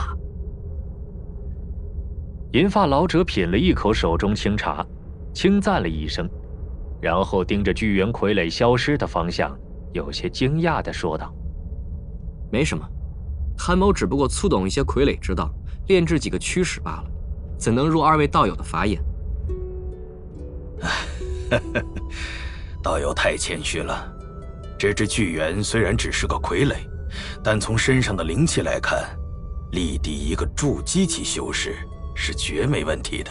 银发老者品了一口手中清茶，轻赞了一声，然后盯着巨猿傀儡消失的方向，有些惊讶地说道：“ 没什么，韩某只不过粗懂一些傀儡之道，炼制几个驱使罢了，怎能入二位道友的法眼？” 道友太谦虚了。这只巨猿虽然只是个傀儡，但从身上的灵气来看，力敌一个筑基期修士是绝没问题的。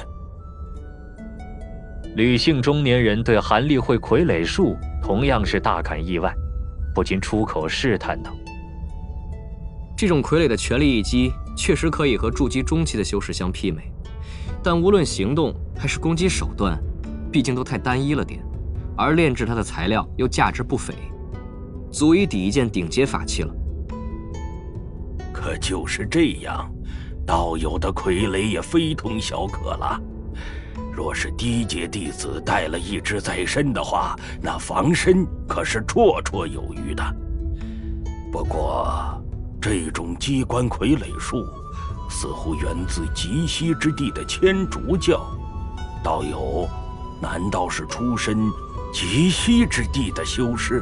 吕姓中年人对韩立会傀儡术同样是大感意外，不禁出口试探道：“ 这种傀儡的全力一击，确实可以和筑基中期的修士相媲美，但无论行动还是攻击手段，毕竟都太单一了点，而炼制它的材料又价值不菲，足以抵一件顶阶法器了。” 可就是这样，道友的傀儡也非同小可了。若是低阶弟子带了一只在身的话，那防身可是绰绰有余的。不过，这种机关傀儡术似乎源自极西之地的千竺教，道友难道是出身极西之地的修士？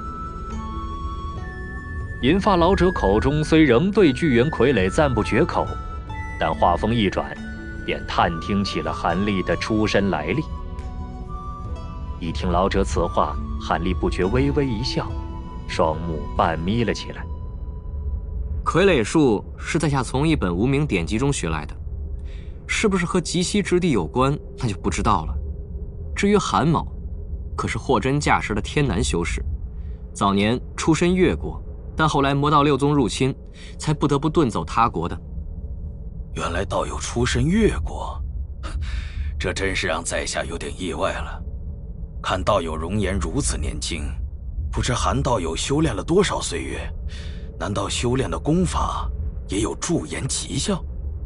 银发老者口中虽仍对巨猿傀儡赞不绝口，但话锋一转，便探听起了韩立的出身来历。一听老者此话，韩立不觉微微一笑，双目半眯了起来。 傀儡术是在下从一本无名典籍中学来的，是不是和极西之地有关，那就不知道了。至于韩某，可是货真价实的天南修士，早年出身越国， 但后来魔道六宗入侵，才不得不遁走他国的。 原来道友出身越国，这真是让在下有点意外了。看道友容颜如此年轻，不知韩道友修炼了多少岁月？难道修炼的功法也有驻颜奇效？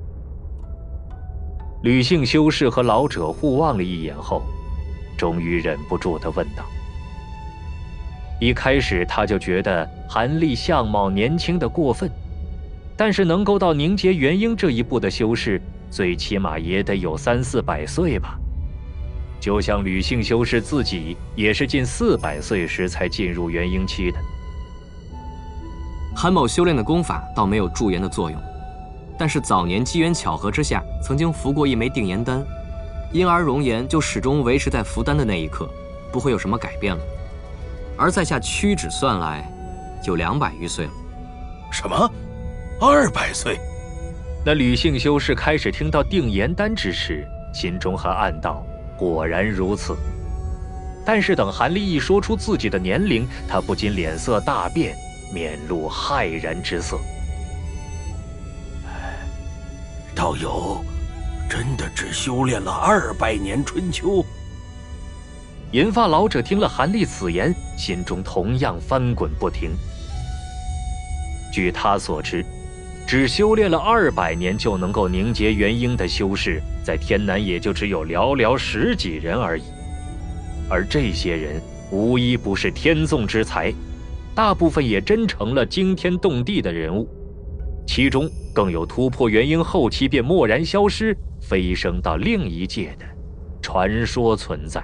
吕姓修士和老者互望了一眼后，终于忍不住地问道。一开始他就觉得韩立相貌年轻的过分，但是能够到凝结元婴这一步的修士，最起码也得有三四百岁吧。就像吕姓修士自己也是近四百岁时才进入元婴期的。 韩某修炼的功法倒没有驻颜的作用，但是早年机缘巧合之下，曾经服过一枚定颜丹，因而容颜就始终维持在服丹的那一刻，不会有什么改变了。而在下屈指算来，有两百余岁了。 什么？二百岁？ 那吕姓修士开始听到定颜丹之时，心中还暗道果然如此。但是等韩立一说出自己的年龄，他不禁脸色大变，面露骇然之色。 道友真的只修炼了二百年春秋？ 银发老者听了韩立此言，心中同样翻滚不停。据他所知，只修炼了二百年就能够凝结元婴的修士，在天南也就只有寥寥十几人而已。而这些人无一不是天纵之才，大部分也真成了惊天动地的人物，其中更有突破元婴后期便蓦然消失，飞升到另一界的传说存在。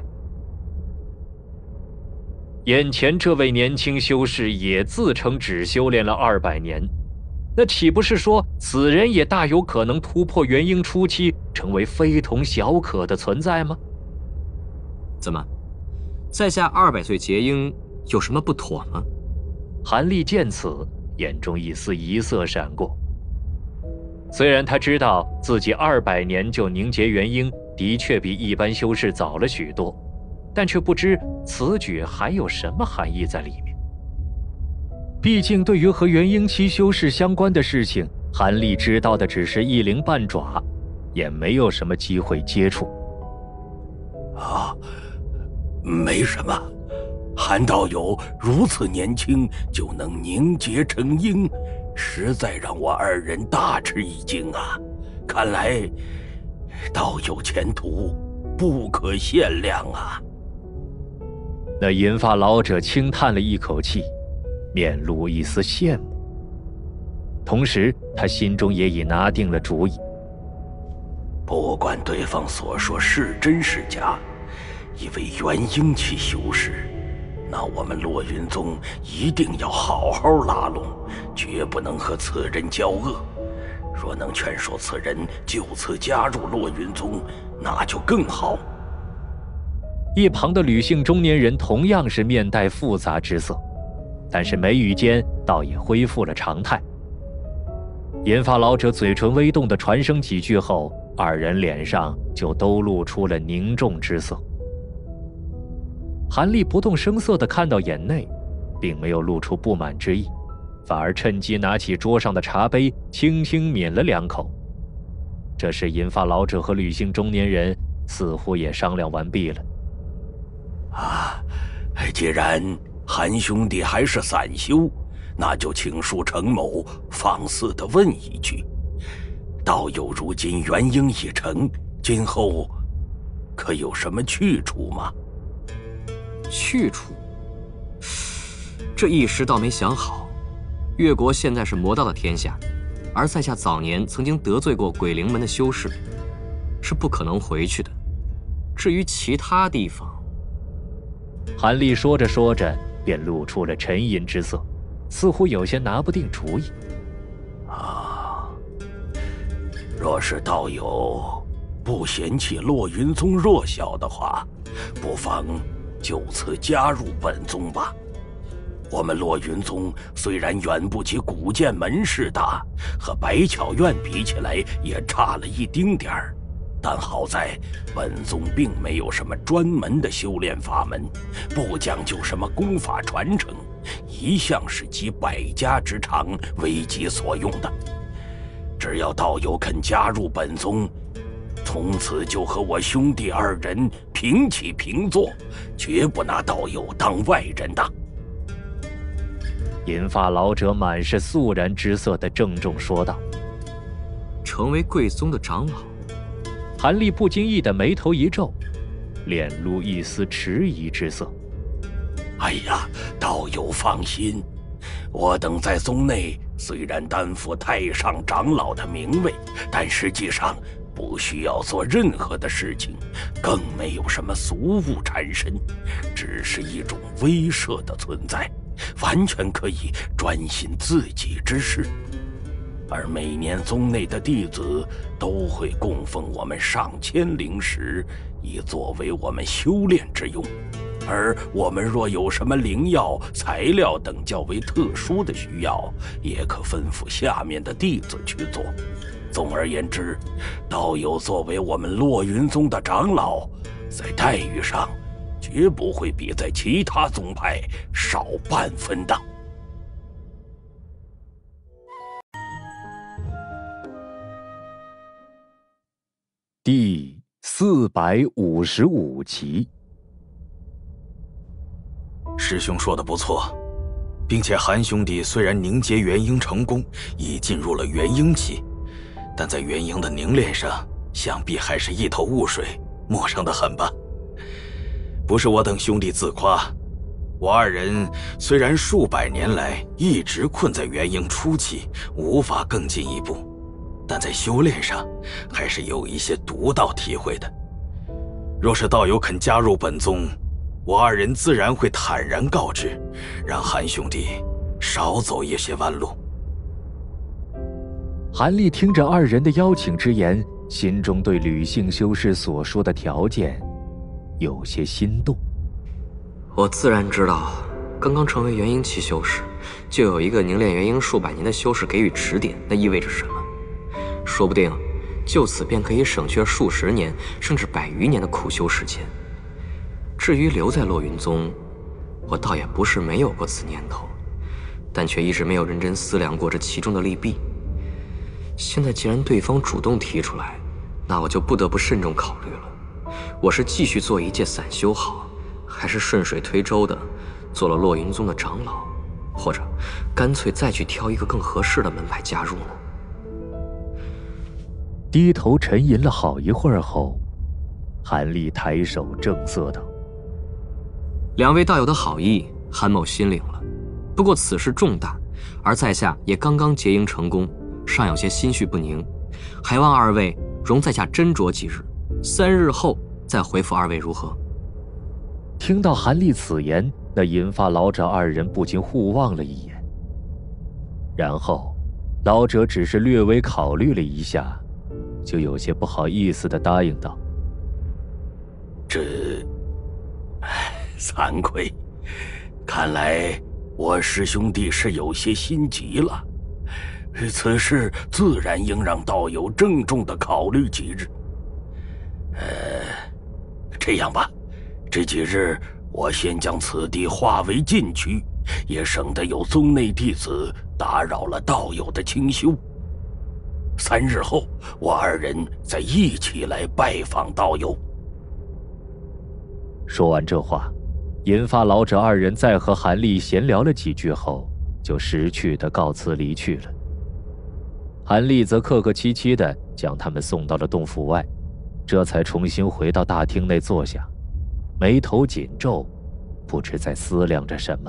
眼前这位年轻修士也自称只修炼了二百年，那岂不是说此人也大有可能突破元婴初期，成为非同小可的存在吗？ 怎么，在下二百岁结婴有什么不妥吗？ 韩立见此，眼中一丝疑色闪过。虽然他知道自己二百年就凝结元婴，的确比一般修士早了许多，但却不知此举还有什么含义在里面。毕竟对于和元婴期修士相关的事情，韩立知道的只是一鳞半爪，也没有什么机会接触。 啊，没什么。韩道友如此年轻就能凝结成婴，实在让我二人大吃一惊啊！看来道友前途不可限量啊！ 那银发老者轻叹了一口气，面露一丝羡慕，同时他心中也已拿定了主意。 不管对方所说是真是假，一位元婴期修士，那我们落云宗一定要好好拉拢，绝不能和此人交恶。若能劝说此人就此加入落云宗，那就更好。 一旁的吕姓中年人同样是面带复杂之色，但是眉宇间倒也恢复了常态。银发老者嘴唇微动地传声几句后，二人脸上就都露出了凝重之色。韩立不动声色地看到眼内，并没有露出不满之意，反而趁机拿起桌上的茶杯，轻轻抿了两口。这时银发老者和吕姓中年人似乎也商量完毕了。 啊，既然韩兄弟还是散修，那就请恕程某放肆地问一句：道友如今元婴已成，今后可有什么去处吗？ 去处？这一时倒没想好。越国现在是魔道的天下，而在下早年曾经得罪过鬼灵门的修士，是不可能回去的。至于其他地方…… 韩立说着说着，便露出了沉吟之色，似乎有些拿不定主意。 啊，若是道友不嫌弃落云宗弱小的话，不妨就此加入本宗吧。我们落云宗虽然远不及古剑门市大，和百巧院比起来也差了一丁点儿，但好在本宗并没有什么专门的修炼法门，不讲究什么功法传承， 一向是集百家之长为己所用的。只要道友肯加入本宗，从此就和我兄弟二人平起平坐，绝不拿道友当外人的。 银发老者满是肃然之色地郑重说道：“ 成为贵宗的长老。” 韩立不经意的眉头一皱，脸露一丝迟疑之色。 哎呀，道友放心，我等在宗内虽然担负太上长老的名位，但实际上不需要做任何的事情，更没有什么俗物缠身，只是一种威慑的存在，完全可以专心自己之事。而每年宗内的弟子都会供奉我们上千灵石，以作为我们修炼之用。而我们若有什么灵药、材料等较为特殊的需要，也可吩咐下面的弟子去做。总而言之，道友作为我们落云宗的长老，在待遇上绝不会比在其他宗派少半分的。 第四百五十五集。 师兄说的不错，并且韩兄弟虽然凝结元婴成功，已进入了元婴期，但在元婴的凝练上，想必还是一头雾水，陌生得很吧？不是我等兄弟自夸，我二人虽然数百年来一直困在元婴初期，无法更进一步，但在修炼上还是有一些独到体会的。若是道友肯加入本宗，我二人自然会坦然告知，让韩兄弟少走一些弯路。 韩立听着二人的邀请之言，心中对吕姓修士所说的条件有些心动。 我自然知道，刚刚成为元婴期修士，就有一个凝练元婴数百年的修士给予指点，那意味着什么？说不定就此便可以省却数十年甚至百余年的苦修时间。至于留在落云宗，我倒也不是没有过此念头，但却一直没有认真思量过这其中的利弊。现在既然对方主动提出来，那我就不得不慎重考虑了。我是继续做一介散修好，还是顺水推舟的做了落云宗的长老，或者干脆再去挑一个更合适的门派加入呢？ 低头沉吟了好一会儿后，韩立抬手正色道：“ 两位道友的好意，韩某心领了。不过此事重大，而在下也刚刚结营成功，尚有些心绪不宁，还望二位容在下斟酌几日，三日后再回复二位如何？” 听到韩立此言，那银发老者二人不禁互望了一眼，然后老者只是略微考虑了一下，就有些不好意思地答应道：“ 这，惭愧，看来我师兄弟是有些心急了。此事自然应让道友郑重地考虑几日。呃，这样吧，这几日我先将此地划为禁区，也省得有宗内弟子打扰了道友的清修。三日后，我二人再一起来拜访道友。” 说完这话，银发老者二人再和韩立闲聊了几句后，就识趣地告辞离去了。韩立则客客气气地将他们送到了洞府外，这才重新回到大厅内坐下，眉头紧皱，不知在思量着什么。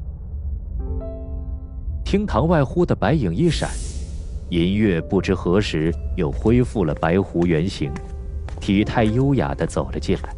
厅堂外忽的白影一闪，银月不知何时又恢复了白狐原形，体态优雅地走了进来。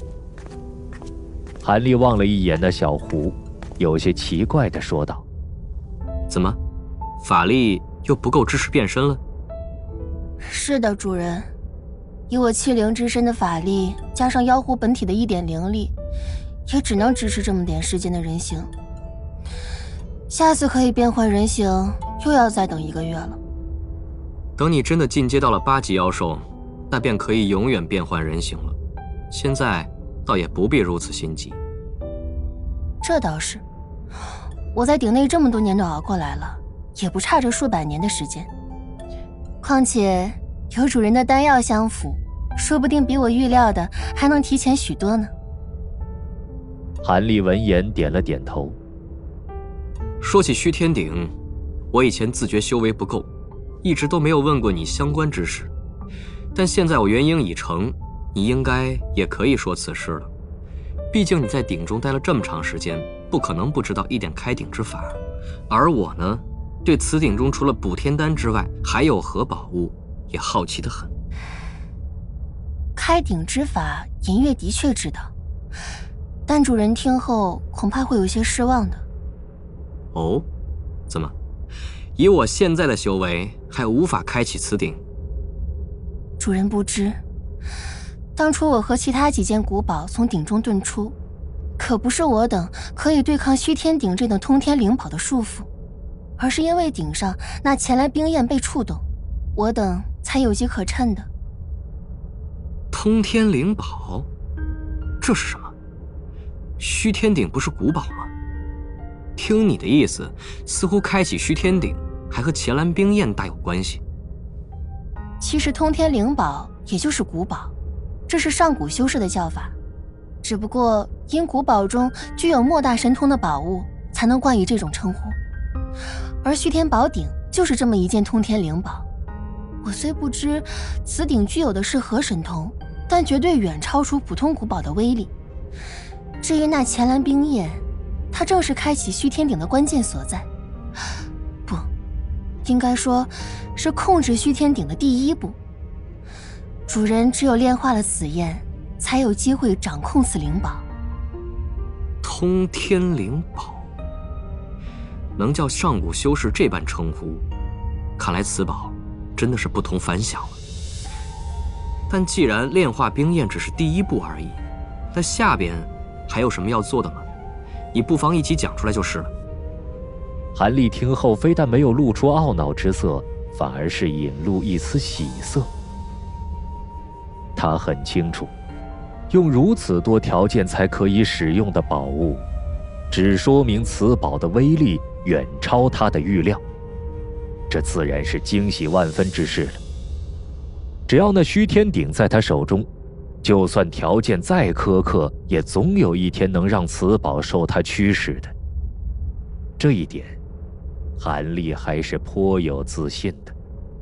韩立望了一眼那小狐，有些奇怪地说道：“ 怎么，法力又不够支持变身了？”“ 是的，主人。以我气灵之身的法力，加上妖狐本体的一点灵力，也只能支持这么点时间的人形。下次可以变换人形，又要再等一个月了。”“ 等你真的进阶到了八级妖兽，那便可以永远变换人形了。现在倒也不必如此心急。”“ 这倒是， 我在鼎内这么多年都熬过来了，也不差这数百年的时间。况且有主人的丹药相辅，说不定比我预料的还能提前许多呢。 韩立闻言点了点头。 说起虚天鼎，我以前自觉修为不够，一直都没有问过你相关之事。但现在我元婴已成，你应该也可以说此事了。毕竟你在鼎中待了这么长时间，不可能不知道一点开鼎之法。而我呢，对此鼎中除了补天丹之外，还有何宝物，也好奇得很。 开鼎之法，银月的确知道，但主人听后恐怕会有些失望的。 哦，怎么？以我现在的修为，还无法开启此鼎？ 主人不知，当初我和其他几件古宝从鼎中遁出，可不是我等可以对抗虚天鼎这等通天灵宝的束缚，而是因为鼎上那前来冰焰被触动，我等才有机可趁的。 通天灵宝，这是什么？虚天鼎不是古宝吗？听你的意思，似乎开启虚天鼎还和乾蓝冰焰大有关系。 其实通天灵宝也就是古宝，这是上古修士的叫法，只不过因古宝中具有莫大神通的宝物，才能冠以这种称呼。而虚天宝鼎就是这么一件通天灵宝。我虽不知此鼎具有的是何神通，但绝对远超出普通古宝的威力。至于那乾蓝冰焰，它正是开启虚天鼎的关键所在。不，应该说是控制虚天鼎的第一步。主人只有炼化了此焰，才有机会掌控此灵宝。 通天灵宝，能叫上古修士这般称呼，看来此宝真的是不同凡响了。但既然炼化冰焰只是第一步而已，那下边还有什么要做的吗？你不妨一起讲出来就是了。 韩立听后，非但没有露出懊恼之色，反而是引露一丝喜色。他很清楚，用如此多条件才可以使用的宝物，只说明此宝的威力远超他的预料，这自然是惊喜万分之事了。只要那虚天鼎在他手中，就算条件再苛刻，也总有一天能让此宝受他驱使的。这一点，韩立还是颇有自信的。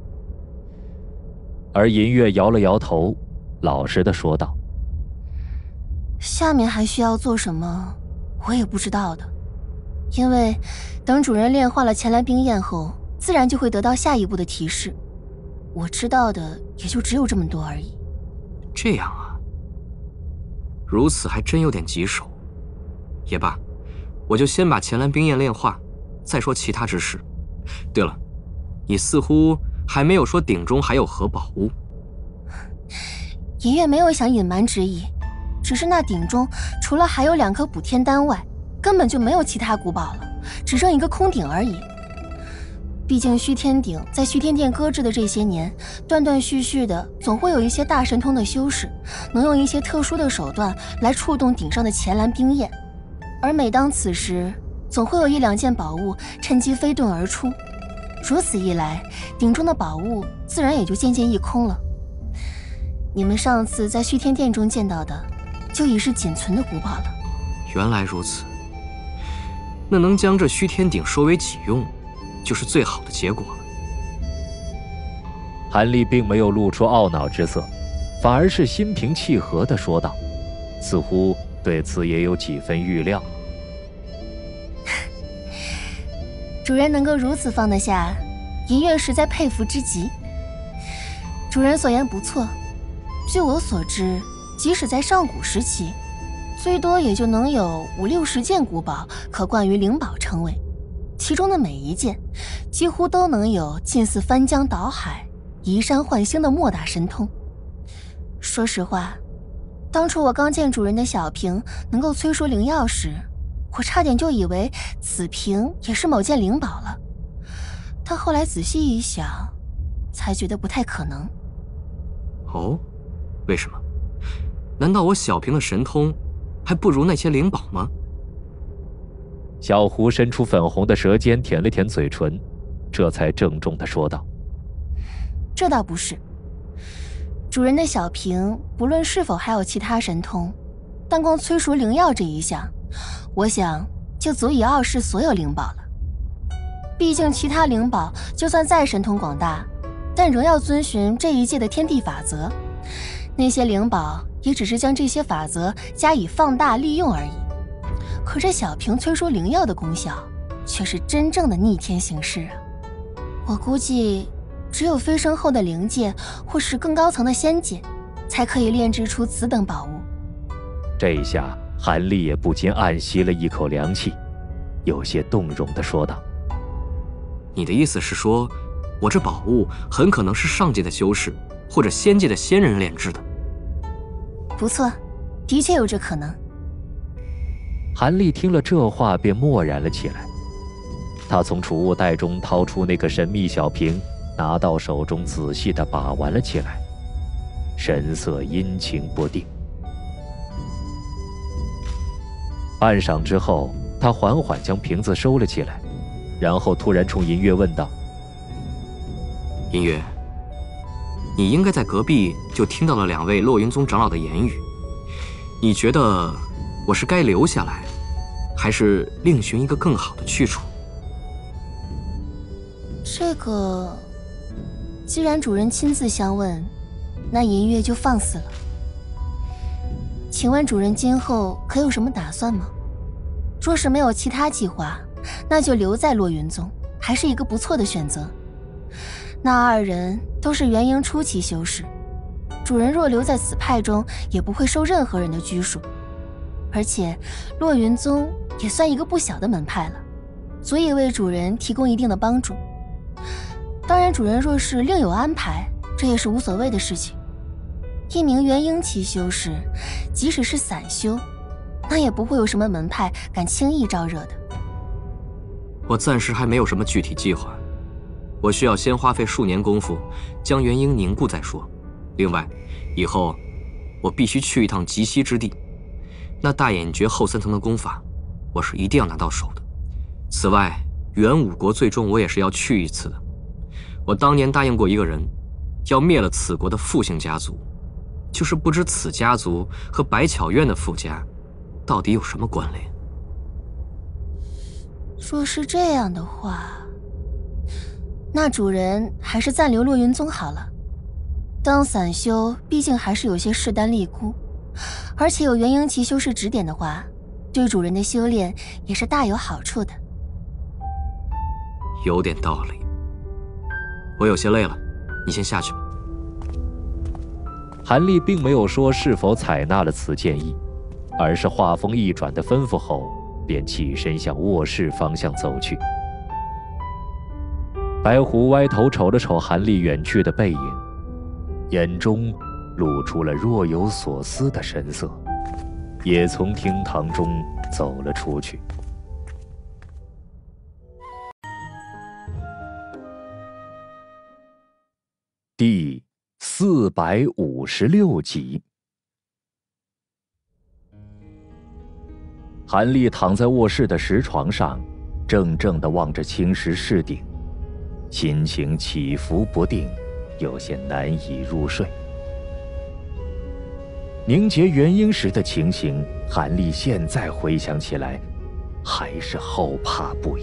而银月摇了摇头，老实的说道：“ 下面还需要做什么，我也不知道的。因为等主人炼化了乾蓝冰焰后，自然就会得到下一步的提示。我知道的也就只有这么多而已。” 这样啊，如此还真有点棘手。也罢，我就先把乾蓝冰焰炼化，再说其他之事。对了，你似乎还没有说鼎中还有何宝物。 银月没有想隐瞒之意，只是那鼎中除了还有两颗补天丹外，根本就没有其他古宝了，只剩一个空鼎而已。毕竟虚天鼎在虚天殿搁置的这些年，断断续续的，总会有一些大神通的修士，能用一些特殊的手段来触动鼎上的乾蓝冰焰。而每当此时，总会有一两件宝物趁机飞遁而出。如此一来，鼎中的宝物自然也就渐渐一空了。你们上次在虚天殿中见到的，就已是仅存的古宝了。 原来如此，那能将这虚天鼎收为己用，就是最好的结果了。 韩立并没有露出懊恼之色，反而是心平气和地说道，似乎对此也有几分预料。 主人能够如此放得下，银月实在佩服之极。主人所言不错，据我所知，即使在上古时期，最多也就能有五六十件古宝可冠于灵宝称谓，其中的每一件几乎都能有近似翻江倒海、移山换星的莫大神通。说实话，当初我刚见主人的小瓶能够催熟灵药时，我差点就以为此瓶也是某件灵宝了，但后来仔细一想，才觉得不太可能。 哦，为什么？难道我小瓶的神通还不如那些灵宝吗？ 小狐伸出粉红的舌尖舔了舔嘴唇，这才郑重地说道：“ 这倒不是。主人的小瓶不论是否还有其他神通，但光催熟灵药这一项，我想就足以傲视所有灵宝了。毕竟其他灵宝就算再神通广大，但仍要遵循这一界的天地法则，那些灵宝也只是将这些法则加以放大利用而已。可这小瓶催熟灵药的功效，却是真正的逆天行事啊！我估计只有飞升后的灵界或是更高层的仙界，才可以炼制出此等宝物。” 这一下，韩立也不禁暗吸了一口凉气，有些动容地说道：“ 你的意思是说，我这宝物很可能是上界的修士或者仙界的仙人炼制的？”“ 不错，的确有这可能。” 韩立听了这话，便默然了起来。他从储物袋中掏出那个神秘小瓶，拿到手中仔细地把玩了起来，神色阴晴不定。半晌之后，他缓缓将瓶子收了起来，然后突然冲银月问道：“ 银月，你应该在隔壁就听到了两位落云宗长老的言语，你觉得我是该留下来，还是另寻一个更好的去处？”“ 这个，既然主人亲自相问，那银月就放肆了。请问主人今后可有什么打算吗？若是没有其他计划，那就留在落云宗，还是一个不错的选择。那二人都是元婴初期修士，主人若留在此派中，也不会受任何人的拘束。而且落云宗也算一个不小的门派了，足以为主人提供一定的帮助。当然，主人若是另有安排，这也是无所谓的事情。一名元婴期修士，即使是散修，那也不会有什么门派敢轻易招惹的。”“ 我暂时还没有什么具体计划，我需要先花费数年功夫将元婴凝固再说。另外，以后我必须去一趟极西之地，那大眼诀后三层的功法，我是一定要拿到手的。此外，元武国最终我也是要去一次的。我当年答应过一个人，要灭了此国的复姓家族，就是不知此家族和百巧院的傅家到底有什么关联。”“ 若是这样的话，那主人还是暂留落云宗好了。当散修毕竟还是有些势单力孤，而且有元婴期修士指点的话，对主人的修炼也是大有好处的。”“ 有点道理。我有些累了，你先下去吧。” 韩立并没有说是否采纳了此建议，而是话锋一转的吩咐后，便起身向卧室方向走去。白狐歪头瞅了瞅韩立远去的背影，眼中露出了若有所思的神色，也从厅堂中走了出去。第四百五十六集，韩立躺在卧室的石床上，怔怔地望着青石室顶，心情起伏不定，有些难以入睡。凝结元婴时的情形，韩立现在回想起来，还是后怕不已。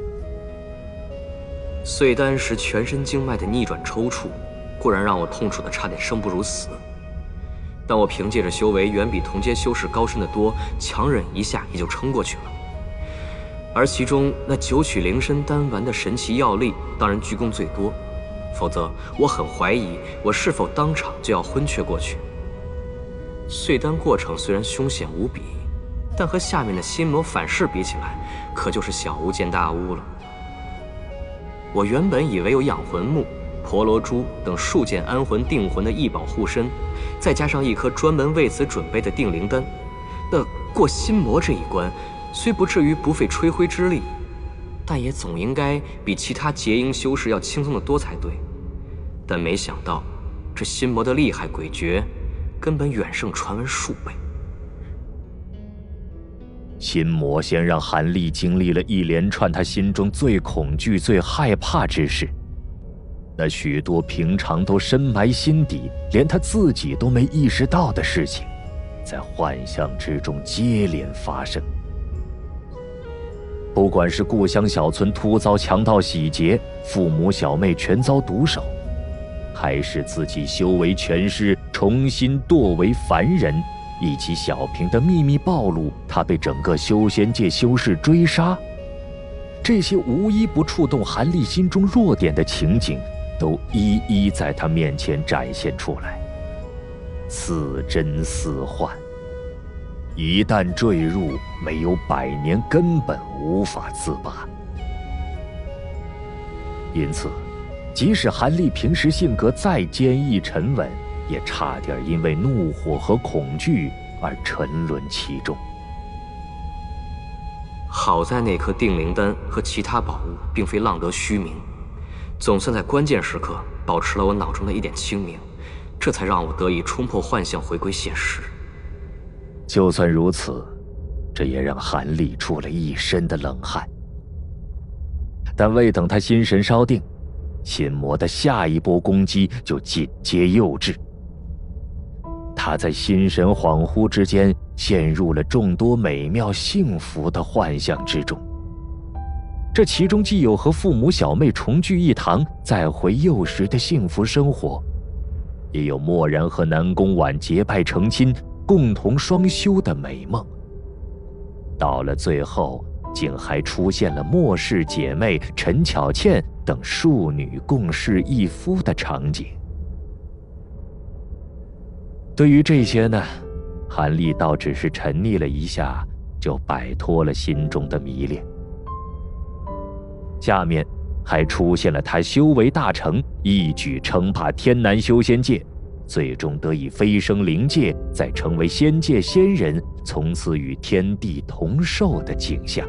碎丹时全身经脉的逆转抽搐，固然让我痛楚的差点生不如死，但我凭借着修为远比同阶修士高深得多，强忍一下也就撑过去了。而其中那九曲灵参丹丸的神奇药力，当然居功最多，否则我很怀疑我是否当场就要昏厥过去。碎丹过程虽然凶险无比，但和下面的心魔反噬比起来，可就是小巫见大巫了。我原本以为有养魂木、婆罗珠等数件安魂定魂的异宝护身，再加上一颗专门为此准备的定灵丹，那过心魔这一关，虽不至于不费吹灰之力，但也总应该比其他结婴修士要轻松得多才对。但没想到，这心魔的厉害诡谲，根本远胜传闻数倍。 心魔先让韩立经历了一连串他心中最恐惧、最害怕之事。那许多平常都深埋心底，连他自己都没意识到的事情，在幻象之中接连发生。不管是故乡小村突遭强盗洗劫，父母小妹全遭毒手，还是自己修为全失，重新堕为凡人，以及小平的秘密暴露，他被整个修仙界修士追杀，这些无一不触动韩立心中弱点的情景，都一一在他面前展现出来，似真似幻。一旦坠入，没有百年根本无法自拔。因此，即使韩立平时性格再坚毅沉稳，也差点因为怒火和恐惧而沉沦其中。 好在那颗定灵丹和其他宝物并非浪得虚名，总算在关键时刻保持了我脑中的一点清明，这才让我得以冲破幻象，回归现实。 就算如此，这也让韩立出了一身的冷汗。但未等他心神稍定，心魔的下一波攻击就紧接又至。他在心神恍惚之间，陷入了众多美妙幸福的幻象之中。这其中既有和父母小妹重聚一堂，再回幼时的幸福生活，也有默然和南宫婉结拜成亲，共同双修的美梦。到了最后，竟还出现了莫氏姐妹陈巧倩等庶女共侍一夫的场景。对于这些呢，韩立倒只是沉溺了一下，就摆脱了心中的迷恋。下面还出现了他修为大成，一举称霸天南修仙界，最终得以飞升灵界，再成为仙界仙人，从此与天地同寿的景象。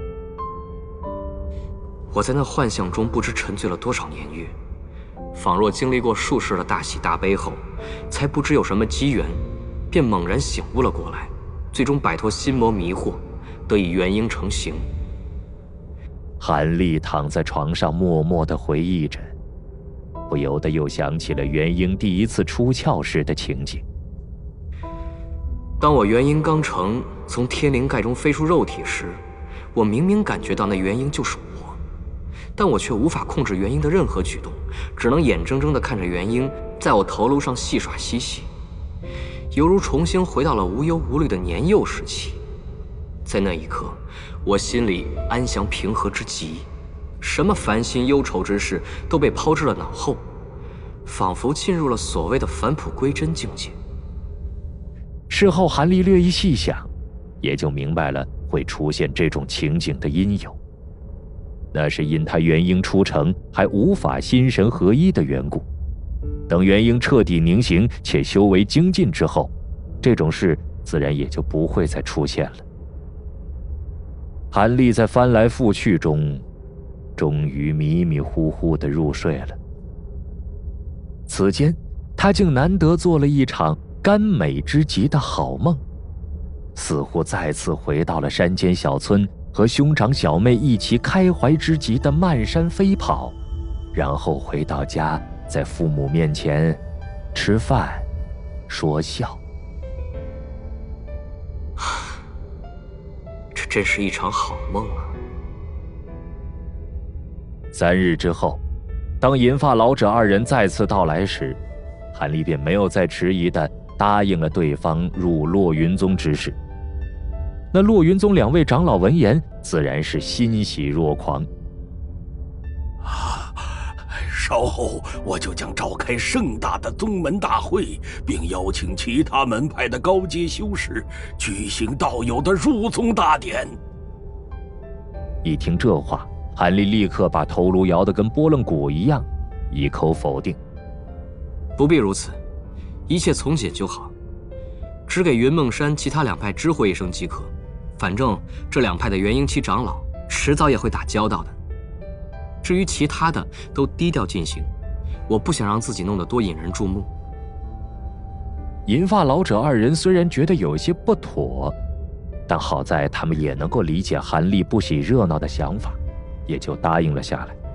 我在那幻象中不知沉醉了多少年月，仿若经历过数世的大喜大悲后，才不知有什么机缘，便猛然醒悟了过来，最终摆脱心魔迷惑，得以元婴成形。 韩立躺在床上默默地回忆着，不由得又想起了元婴第一次出窍时的情景。 当我元婴刚成，从天灵盖中飞出肉体时，我明明感觉到那元婴就是我，但我却无法控制元婴的任何举动，只能眼睁睁地看着元婴在我头颅上戏耍嬉戏，犹如重新回到了无忧无虑的年幼时期。在那一刻，我心里安详平和之极，什么烦心忧愁之事都被抛至了脑后，仿佛进入了所谓的返璞归真境界。 事后韩立略一细想，也就明白了会出现这种情景的因由，那是因他元婴初成还无法心神合一的缘故。等元婴彻底凝形且修为精进之后，这种事自然也就不会再出现了。韩立在翻来覆去中，终于迷迷糊糊地入睡了。此间，他竟难得做了一场甘美之极的好梦，似乎再次回到了山间小村，和兄长小妹一起开怀之极的漫山飞跑，然后回到家，在父母面前吃饭说笑。 这真是一场好梦啊！ 三日之后，当银发老者二人再次到来时，韩立便没有再迟疑地答应了对方入落云宗之事。那落云宗两位长老闻言，自然是欣喜若狂。 啊，稍后我就将召开盛大的宗门大会，并邀请其他门派的高阶修士举行道友的入宗大典。 一听这话，韩立立刻把头颅摇得跟拨浪鼓一样，一口否定。 不必如此，一切从简就好，只给云梦山其他两派知会一声即可。反正这两派的元婴期长老迟早也会打交道的。至于其他的，都低调进行，我不想让自己弄得多引人注目。 银发老者二人虽然觉得有些不妥， 但好在他们也能够理解韩立不喜热闹的想法，也就答应了下来。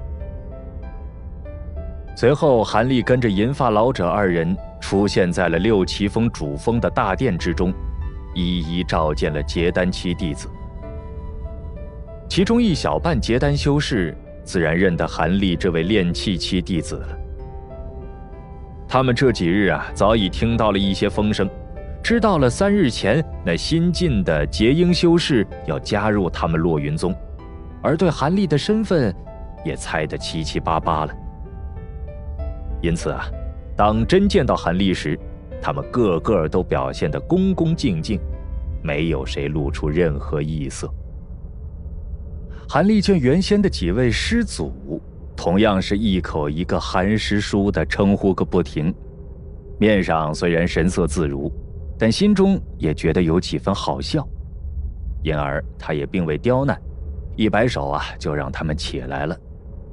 随后，韩立跟着银发老者二人出现在了六旗峰主峰的大殿之中，一一召见了结丹期弟子。其中一小半结丹修士自然认得韩立这位炼气期弟子了。他们这几日啊，早已听到了一些风声，知道了三日前那新晋的结英修士要加入他们落云宗，而对韩立的身份也猜得七七八八了。因此啊，当真见到韩立时，他们个个都表现得恭恭敬敬，没有谁露出任何异色。韩立见原先的几位师祖同样是一口一个韩师叔的称呼个不停，面上虽然神色自如，但心中也觉得有几分好笑，因而他也并未刁难，一摆手啊，就让他们起来了。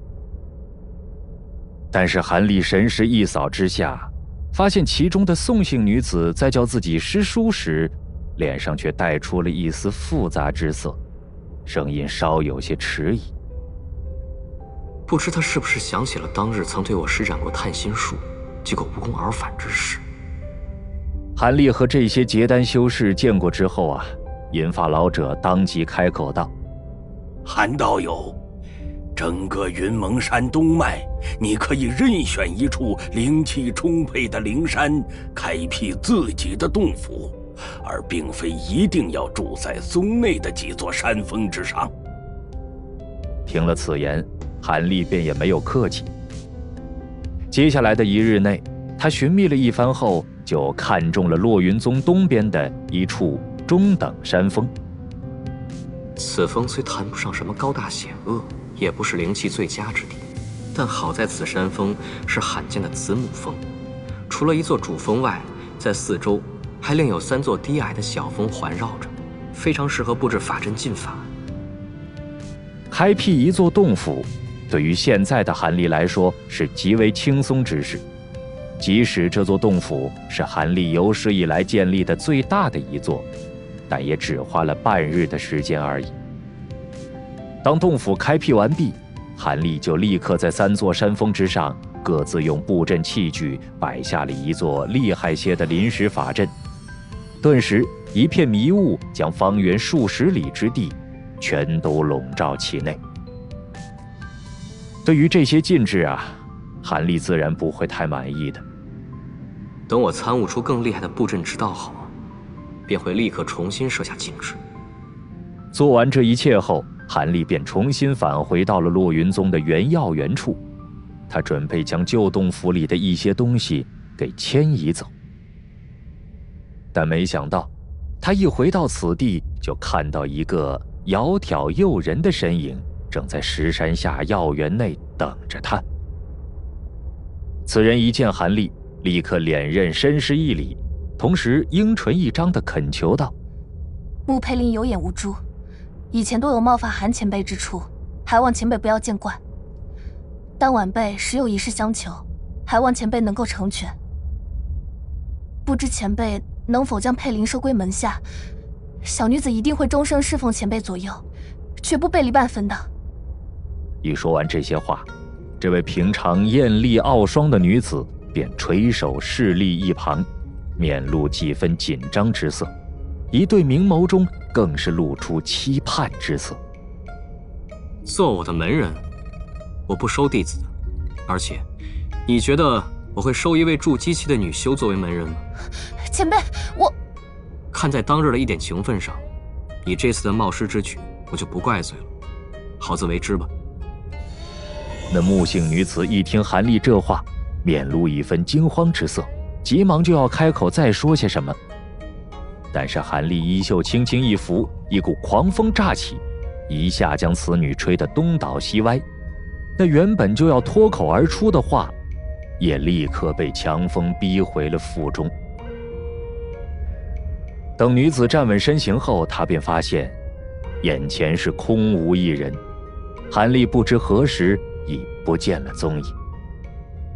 但是韩立神识一扫之下，发现其中的宋姓女子在叫自己师叔时，脸上却带出了一丝复杂之色，声音稍有些迟疑。 不知他是不是想起了当日曾对我施展过探心术，结果无功而返之事。 韩立和这些结丹修士见过之后啊，银发老者当即开口道：“ 韩道友，整个云蒙山东脉，你可以任选一处灵气充沛的灵山，开辟自己的洞府，而并非一定要住在宗内的几座山峰之上。” 听了此言，韩立便也没有客气。接下来的一日内，他寻觅了一番后，就看中了落云宗东边的一处中等山峰。 此峰虽谈不上什么高大险恶，也不是灵气最佳之地，但好在此山峰是罕见的子母峰，除了一座主峰外，在四周还另有三座低矮的小峰环绕着，非常适合布置法阵禁法。 开辟一座洞府，对于现在的韩立来说是极为轻松之事。即使这座洞府是韩立有史以来建立的最大的一座，但也只花了半日的时间而已。当洞府开辟完毕，韩立就立刻在三座山峰之上各自用布阵器具摆下了一座厉害些的临时法阵，顿时一片迷雾将方圆数十里之地全都笼罩其内。对于这些禁制啊，韩立自然不会太满意的。 等我参悟出更厉害的布阵之道后，便会立刻重新设下禁制。 做完这一切后，韩立便重新返回到了落云宗的原要原处，他准备将旧洞府里的一些东西给迁移走。但没想到，他一回到此地，就看到一个窈窕诱人的身影正在石山下药园内等着他。此人一见韩立，立刻脸认深施一礼，同时樱唇一张地恳求道：“ 穆佩林有眼无珠，以前都有冒犯韩前辈之处，还望前辈不要见怪。但晚辈实有一事相求，还望前辈能够成全。不知前辈能否将佩林收归门下？小女子一定会终生侍奉前辈左右，绝不背离半分的。” 一说完这些话，这位平常艳丽傲霜的女子便垂手侍立一旁，面露几分紧张之色，一对明眸中更是露出期盼之色。 做我的门人，我不收弟子的，而且，你觉得我会收一位筑基期的女修作为门人吗？ 前辈，我看在当日的一点情分上，你这次的冒失之举，我就不怪罪了，好自为之吧。 那穆姓女子一听韩立这话，面露一分惊慌之色，急忙就要开口再说些什么。但是韩立衣袖轻轻一拂，一股狂风乍起，一下将此女吹得东倒西歪。那原本就要脱口而出的话，也立刻被强风逼回了腹中。等女子站稳身形后，她便发现眼前是空无一人，韩立不知何时已不见了踪影。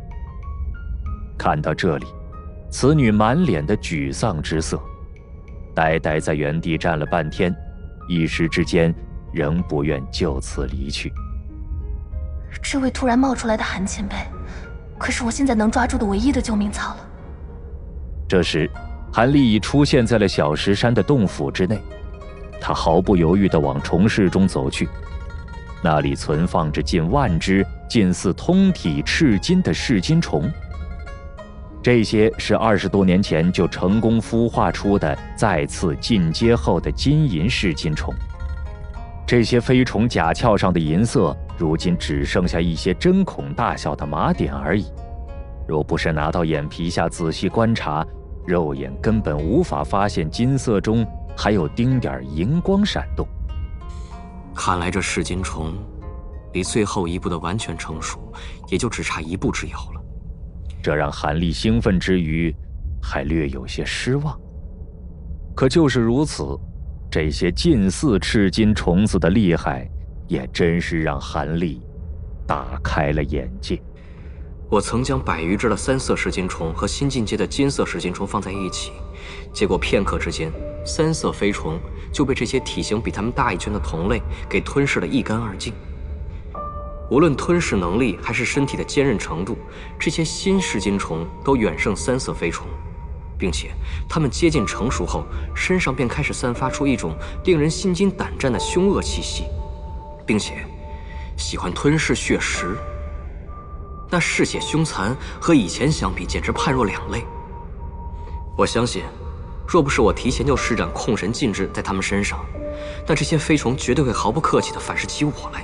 看到这里，此女满脸的沮丧之色， 呆呆在原地站了半天，一时之间仍不愿就此离去。 这位突然冒出来的韩前辈，可是我现在能抓住的唯一的救命草了。 这时，韩立已出现在了小石山的洞府之内，他毫不犹豫地往虫室中走去。那里存放着近万只近似通体赤金的噬金虫，这些是二十多年前就成功孵化出的再次进阶后的金银噬金虫。这些飞虫甲壳上的银色，如今只剩下一些针孔大小的麻点而已。若不是拿到眼皮下仔细观察，肉眼根本无法发现金色中还有丁点银光闪动。 看来这噬金虫离最后一步的完全成熟，也就只差一步之遥了。 这让韩立兴奋之余，还略有些失望。可就是如此，这些近似赤金虫子的厉害，也真是让韩立打开了眼界。 我曾将百余只的三色噬金虫和新进阶的金色噬金虫放在一起，结果片刻之间，三色飞虫就被这些体型比它们大一圈的同类给吞噬得一干二净。无论吞噬能力还是身体的坚韧程度，这些新噬金虫都远胜三色飞虫，并且它们接近成熟后，身上便开始散发出一种令人心惊胆战的凶恶气息，并且喜欢吞噬血石。那嗜血凶残和以前相比，简直判若两类。我相信，若不是我提前就施展控神禁制在他们身上，那这些飞虫绝对会毫不客气地反噬起我来。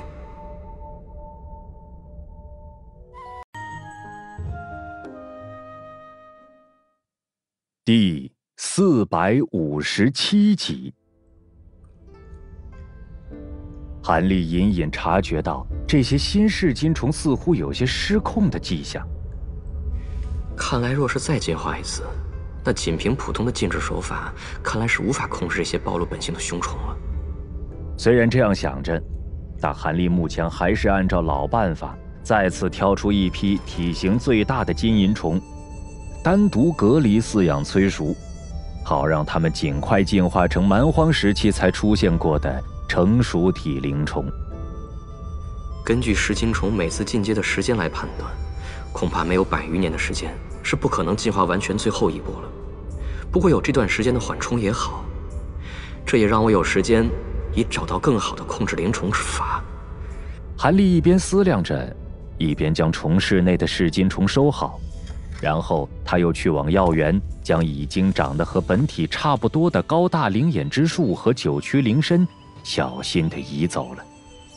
第四百五十七集，韩立隐隐察觉到这些新噬金虫似乎有些失控的迹象。 看来，若是再进化一次，那仅凭普通的禁制手法，看来是无法控制这些暴露本性的凶虫了。 虽然这样想着，但韩立目前还是按照老办法，再次挑出一批体型最大的金银虫，单独隔离饲养催熟，好让它们尽快进化成蛮荒时期才出现过的成熟体灵虫。 根据噬金虫每次进阶的时间来判断，恐怕没有百余年的时间是不可能进化完全最后一步了。不过有这段时间的缓冲也好，这也让我有时间以找到更好的控制灵虫之法。 韩立一边思量着，一边将虫室内的噬金虫收好。然后他又去往药园，将已经长得和本体差不多的高大灵眼之树和九曲灵参小心地移走了。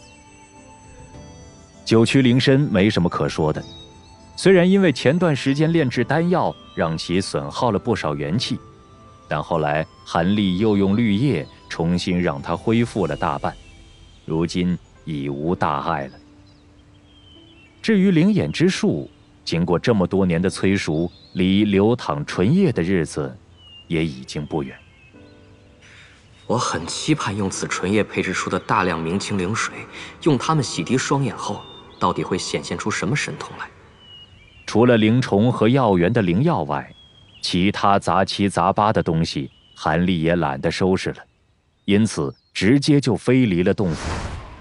九曲灵参没什么可说的，虽然因为前段时间炼制丹药让其损耗了不少元气，但后来韩立又用绿叶重新让它恢复了大半，如今已无大碍了。至于灵眼之树，经过这么多年的催熟，离流淌纯液的日子也已经不远。 我很期盼用此纯液配制出的大量明清灵水，用它们洗涤双眼后，到底会显现出什么神通来？ 除了灵虫和药园的灵药外，其他杂七杂八的东西，韩立也懒得收拾了，因此直接就飞离了洞府。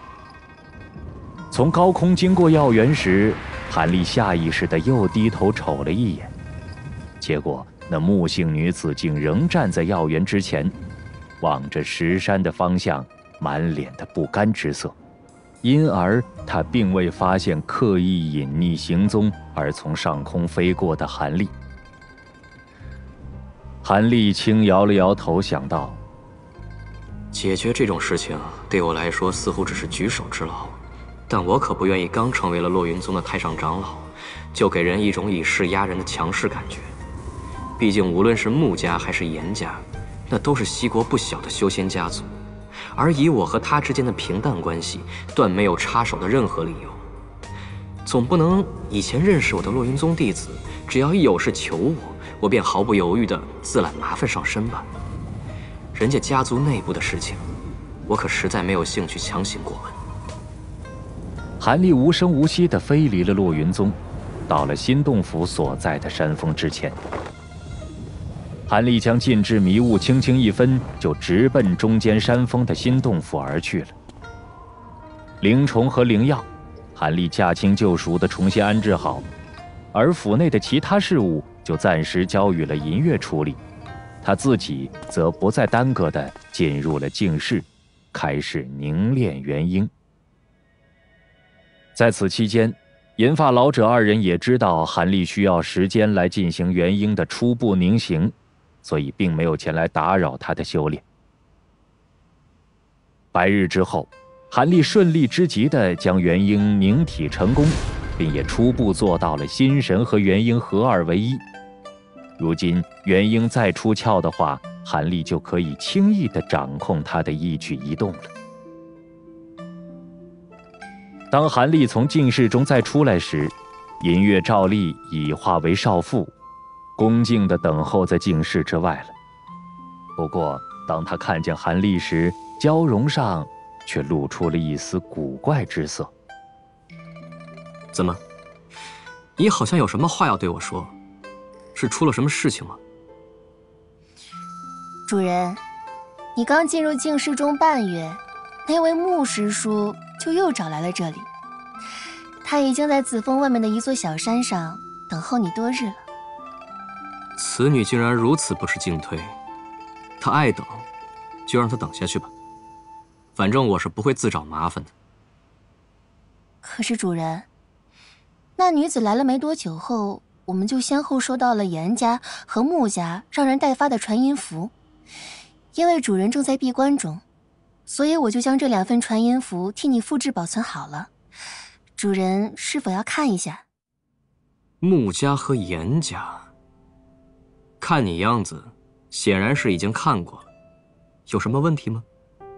从高空经过药园时，韩立下意识地又低头瞅了一眼，结果那穆姓女子竟仍站在药园之前，望着石山的方向，满脸的不甘之色。因而他并未发现刻意隐匿行踪而从上空飞过的韩立。韩立轻摇了摇头，想到， 解决这种事情对我来说似乎只是举手之劳，但我可不愿意刚成为了落云宗的太上长老，就给人一种以势压人的强势感觉。毕竟无论是穆家还是严家，那都是西国不小的修仙家族，而以我和他之间的平淡关系，断没有插手的任何理由。总不能以前认识我的落云宗弟子，只要一有事求我，我便毫不犹豫地自揽麻烦上身吧。人家家族内部的事情，我可实在没有兴趣强行过问。 韩立无声无息地飞离了落云宗，到了新洞府所在的山峰之前。 韩立将禁制迷雾轻轻一分，就直奔中间山峰的新洞府而去了。灵虫和灵药，韩立驾轻就熟地重新安置好，而府内的其他事务就暂时交予了银月处理，他自己则不再耽搁地进入了静室，开始凝练元婴。在此期间，银发老者二人也知道韩立需要时间来进行元婴的初步凝形，所以并没有前来打扰他的修炼。白日之后，韩立顺利之极地将元婴凝体成功，并也初步做到了心神和元婴合二为一。如今元婴再出窍的话，韩立就可以轻易地掌控他的一举一动了。当韩立从静室中再出来时，银月照例已化为少妇，恭敬地等候在静室之外了。不过当他看见韩立时，娇容上却露出了一丝古怪之色。 怎么，你好像有什么话要对我说？是出了什么事情吗？ 主人，你刚进入静室中半月，那位穆师叔就又找来了这里。他已经在紫峰外面的一座小山上等候你多日了。 此女竟然如此不识进退，她爱等，就让她等下去吧。反正我是不会自找麻烦的。 可是主人，那女子来了没多久后，我们就先后收到了严家和穆家让人代发的传音符。因为主人正在闭关中，所以我就将这两份传音符替你复制保存好了。主人是否要看一下？ 穆家和严家，看你样子，显然是已经看过了，有什么问题吗？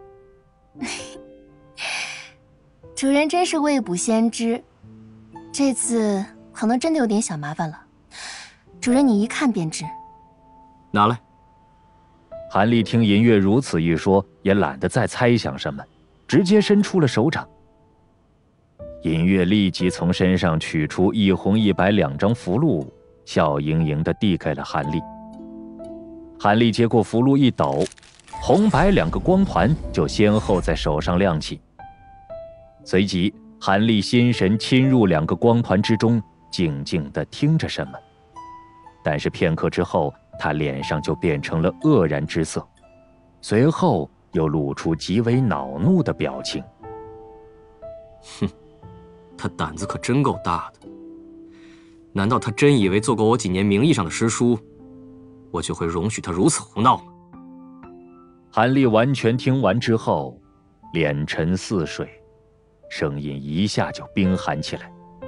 主人真是未卜先知，这次可能真的有点小麻烦了。主人你一看便知。 拿来。 韩立听银月如此一说，也懒得再猜想什么，直接伸出了手掌。银月立即从身上取出一红一白两张符箓，笑盈盈地递给了韩立。韩立接过符箓一抖，红白两个光团就先后在手上亮起。随即，韩立心神侵入两个光团之中，静静地听着什么。但是片刻之后，他脸上就变成了愕然之色，随后又露出极为恼怒的表情。 哼，他胆子可真够大的。难道他真以为做过我几年名义上的师叔，我就会容许他如此胡闹吗？ 韩立完全听完之后，脸沉似水，声音一下就冰寒起来。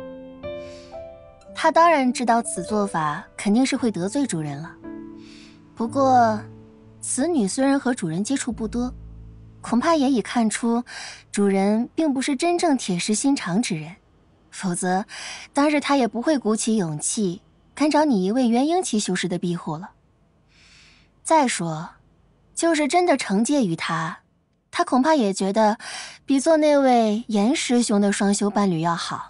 他当然知道此做法肯定是会得罪主人了。不过，此女虽然和主人接触不多，恐怕也已看出主人并不是真正铁石心肠之人，否则当日他也不会鼓起勇气干找你一位元婴期修士的庇护了。再说，就是真的惩戒于他，他恐怕也觉得比做那位严师兄的双修伴侣要好。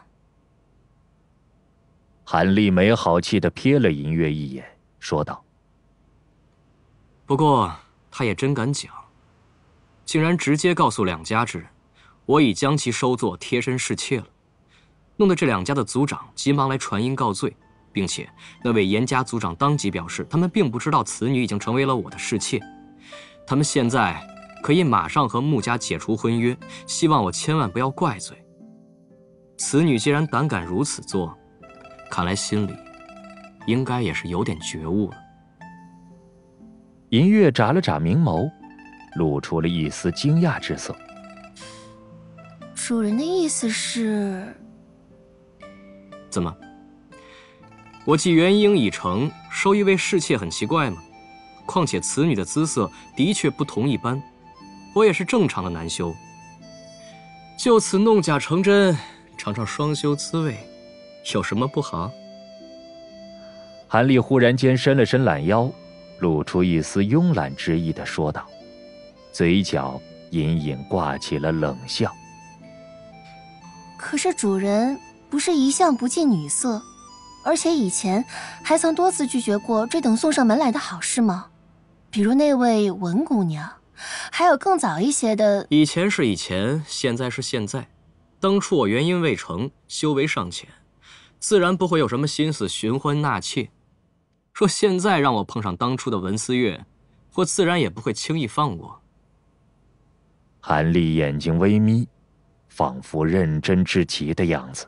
韩立没好气地瞥了银月一眼，说道： 不过他也真敢讲，竟然直接告诉两家之人，我已将其收作贴身侍妾了，弄得这两家的族长急忙来传音告罪，并且那位严家族长当即表示，他们并不知道此女已经成为了我的侍妾，他们现在可以马上和穆家解除婚约，希望我千万不要怪罪。此女既然胆敢如此做，看来心里应该也是有点觉悟了。 银月眨了眨明眸，露出了一丝惊讶之色。 主人的意思是？ 怎么？我既元婴已成，收一位侍妾很奇怪吗？况且此女的姿色的确不同一般，我也是正常的男修。就此弄假成真，尝尝双修滋味，有什么不好？ 韩立忽然间伸了伸懒腰，露出一丝慵懒之意地说道，嘴角隐隐挂起了冷笑。 可是主人不是一向不近女色， 而且以前还曾多次拒绝过这等送上门来的好事吗？比如那位文姑娘，还有更早一些的。 以前是以前，现在是现在。当初我原因未成，修为尚浅，自然不会有什么心思寻欢纳妾。若现在让我碰上当初的文思月，我自然也不会轻易放过。 韩立眼睛微眯，仿佛认真至极的样子。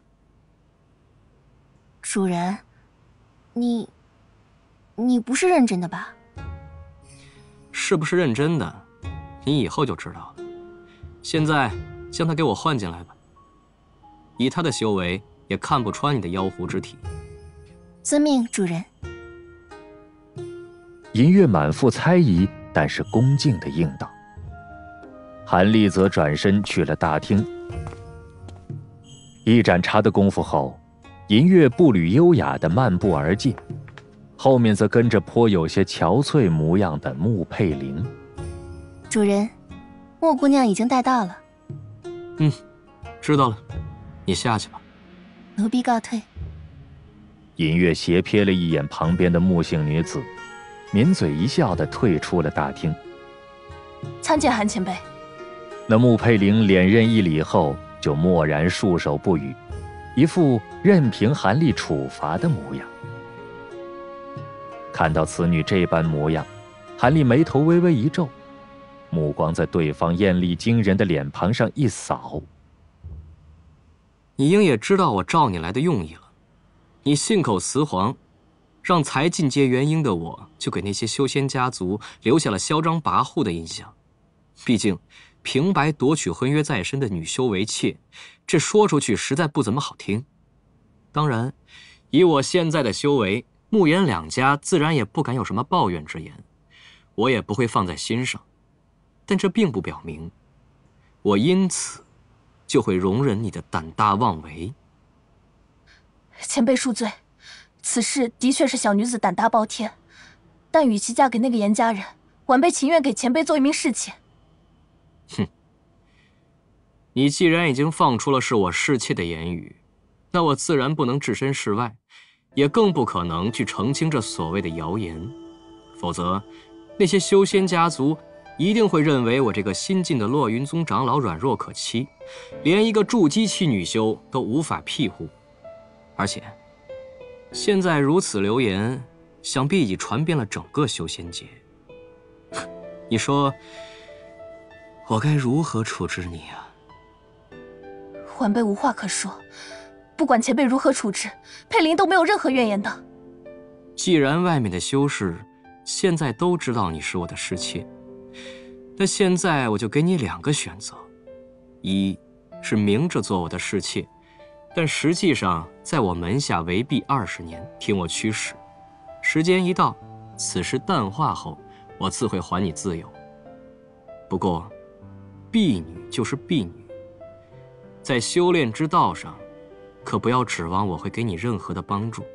主人，你，你不是认真的吧？ 是不是认真的，你以后就知道了。现在将他给我换进来吧。以他的修为，也看不穿你的妖狐之体。 遵命，主人。 银月满腹猜疑，但是恭敬地应道。韩立则转身去了大厅。一盏茶的功夫后，银月步履优雅地漫步而进，后面则跟着颇有些憔悴模样的穆佩玲。 主人，穆姑娘已经带到了。 嗯，知道了，你下去吧。 奴婢告退。 银月斜瞥了一眼旁边的穆姓女子，抿嘴一笑地退出了大厅。 参见韩前辈。 那穆佩玲连任一礼后，就默然束手不语，一副任凭韩立处罚的模样。看到此女这般模样，韩立眉头微微一皱，目光在对方艳丽惊人的脸庞上一扫。 你应也知道我召你来的用意了。你信口雌黄，让才进阶元婴的我，就给那些修仙家族留下了嚣张跋扈的印象。毕竟，平白夺取婚约在身的女修为妾，这说出去实在不怎么好听。当然，以我现在的修为，穆颜两家自然也不敢有什么抱怨之言，我也不会放在心上。但这并不表明，我因此就会容忍你的胆大妄为。 前辈恕罪，此事的确是小女子胆大包天，但与其嫁给那个严家人，晚辈情愿给前辈做一名侍妾。 哼，你既然已经放出了是我侍妾的言语，那我自然不能置身事外，也更不可能去澄清这所谓的谣言，否则那些修仙家族一定会认为我这个新晋的落云宗长老软弱可欺，连一个筑基期女修都无法庇护。而且，现在如此流言，想必已传遍了整个修仙界。你说，我该如何处置你啊？ 晚辈无话可说，不管前辈如何处置，佩林都没有任何怨言的。 既然外面的修士现在都知道你是我的侍妾，那现在我就给你两个选择：一是明着做我的侍妾，但实际上在我门下为婢二十年，听我驱使。时间一到，此事淡化后，我自会还你自由。不过，婢女就是婢女，在修炼之道上，可不要指望我会给你任何的帮助。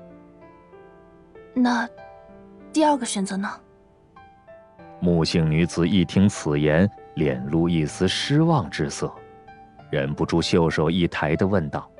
那第二个选择呢？ 穆姓女子一听此言，脸露一丝失望之色，忍不住袖手一抬地问道：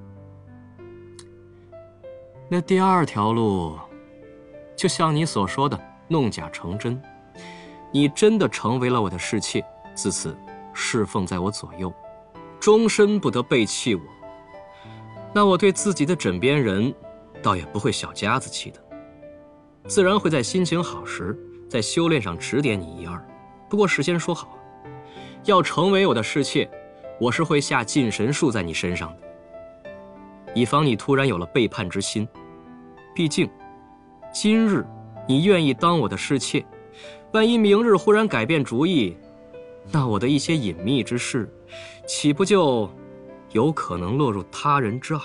那第二条路，就像你所说的，弄假成真。你真的成为了我的侍妾，自此侍奉在我左右，终身不得背弃我。那我对自己的枕边人，倒也不会小家子气的，自然会在心情好时，在修炼上指点你一二。不过事先说好，要成为我的侍妾，我是会下禁神术在你身上的，以防你突然有了背叛之心。毕竟，今日你愿意当我的侍妾，万一明日忽然改变主意，那我的一些隐秘之事，岂不就有可能落入他人之耳？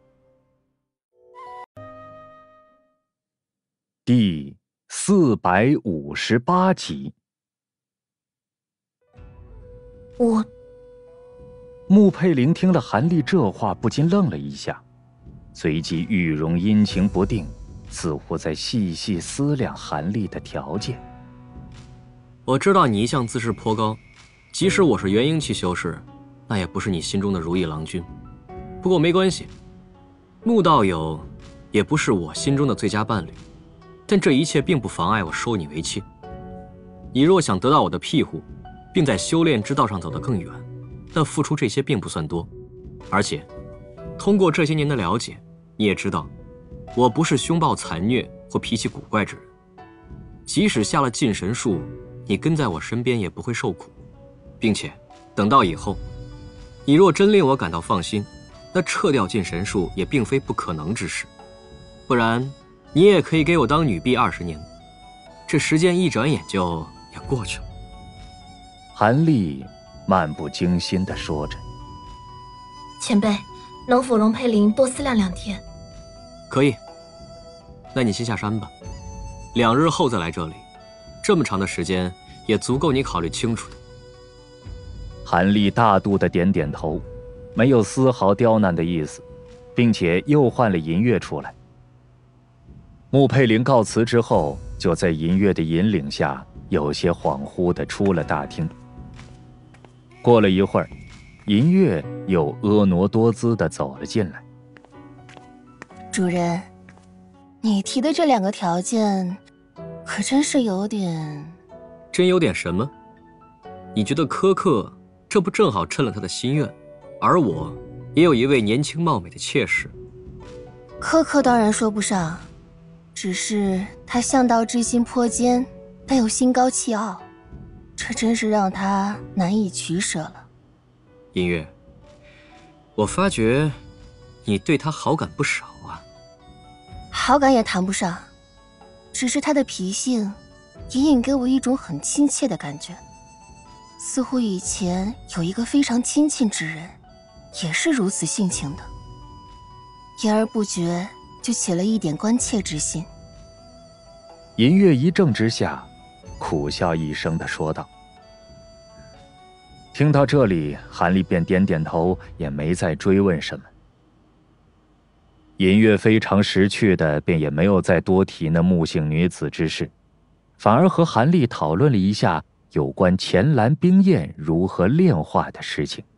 第四百五十八集。 我…… 穆佩玲听了韩立这话，不禁愣了一下，随即玉容阴晴不定，似乎在细细思量韩立的条件。 我知道你一向自视颇高，即使我是元婴期修士，那也不是你心中的如意郎君。不过没关系，穆道友也不是我心中的最佳伴侣，但这一切并不妨碍我收你为妻。你若想得到我的庇护，并在修炼之道上走得更远，那付出这些并不算多。而且，通过这些年的了解，你也知道，我不是凶暴残虐或脾气古怪之人。即使下了禁神术，你跟在我身边也不会受苦，并且等到以后，你若真令我感到放心，那撤掉禁神术也并非不可能之事。不然，你也可以给我当女婢二十年，这时间一转眼就也过去了。 韩立漫不经心地说着。 前辈，能否容佩林多思量两天？ 可以。那你先下山吧，两日后再来这里。这么长的时间，也足够你考虑清楚的。 韩立大度地点点头，没有丝毫刁难的意思，并且又唤了银月出来。穆佩林告辞之后，就在银月的引领下，有些恍惚地出了大厅。过了一会儿，银月又婀娜多姿地走了进来。 主人，你提的这两个条件，可真是有点…… 真有点什么？你觉得苛刻，这不正好趁了他的心愿？而我也有一位年轻貌美的妾室。 苛刻当然说不上，只是他向道之心颇坚，但又心高气傲，这真是让他难以取舍了。 音乐，我发觉你对他好感不少啊。 好感也谈不上，只是他的脾性隐隐给我一种很亲切的感觉，似乎以前有一个非常亲近之人也是如此性情的，言而不觉就起了一点关切之心。 银月一怔之下，苦笑一声地说道。听到这里，韩立便点点头，也没再追问什么。银月非常识趣的，便也没有再多提那木姓女子之事，反而和韩立讨论了一下有关钱兰冰焰如何炼化的事情。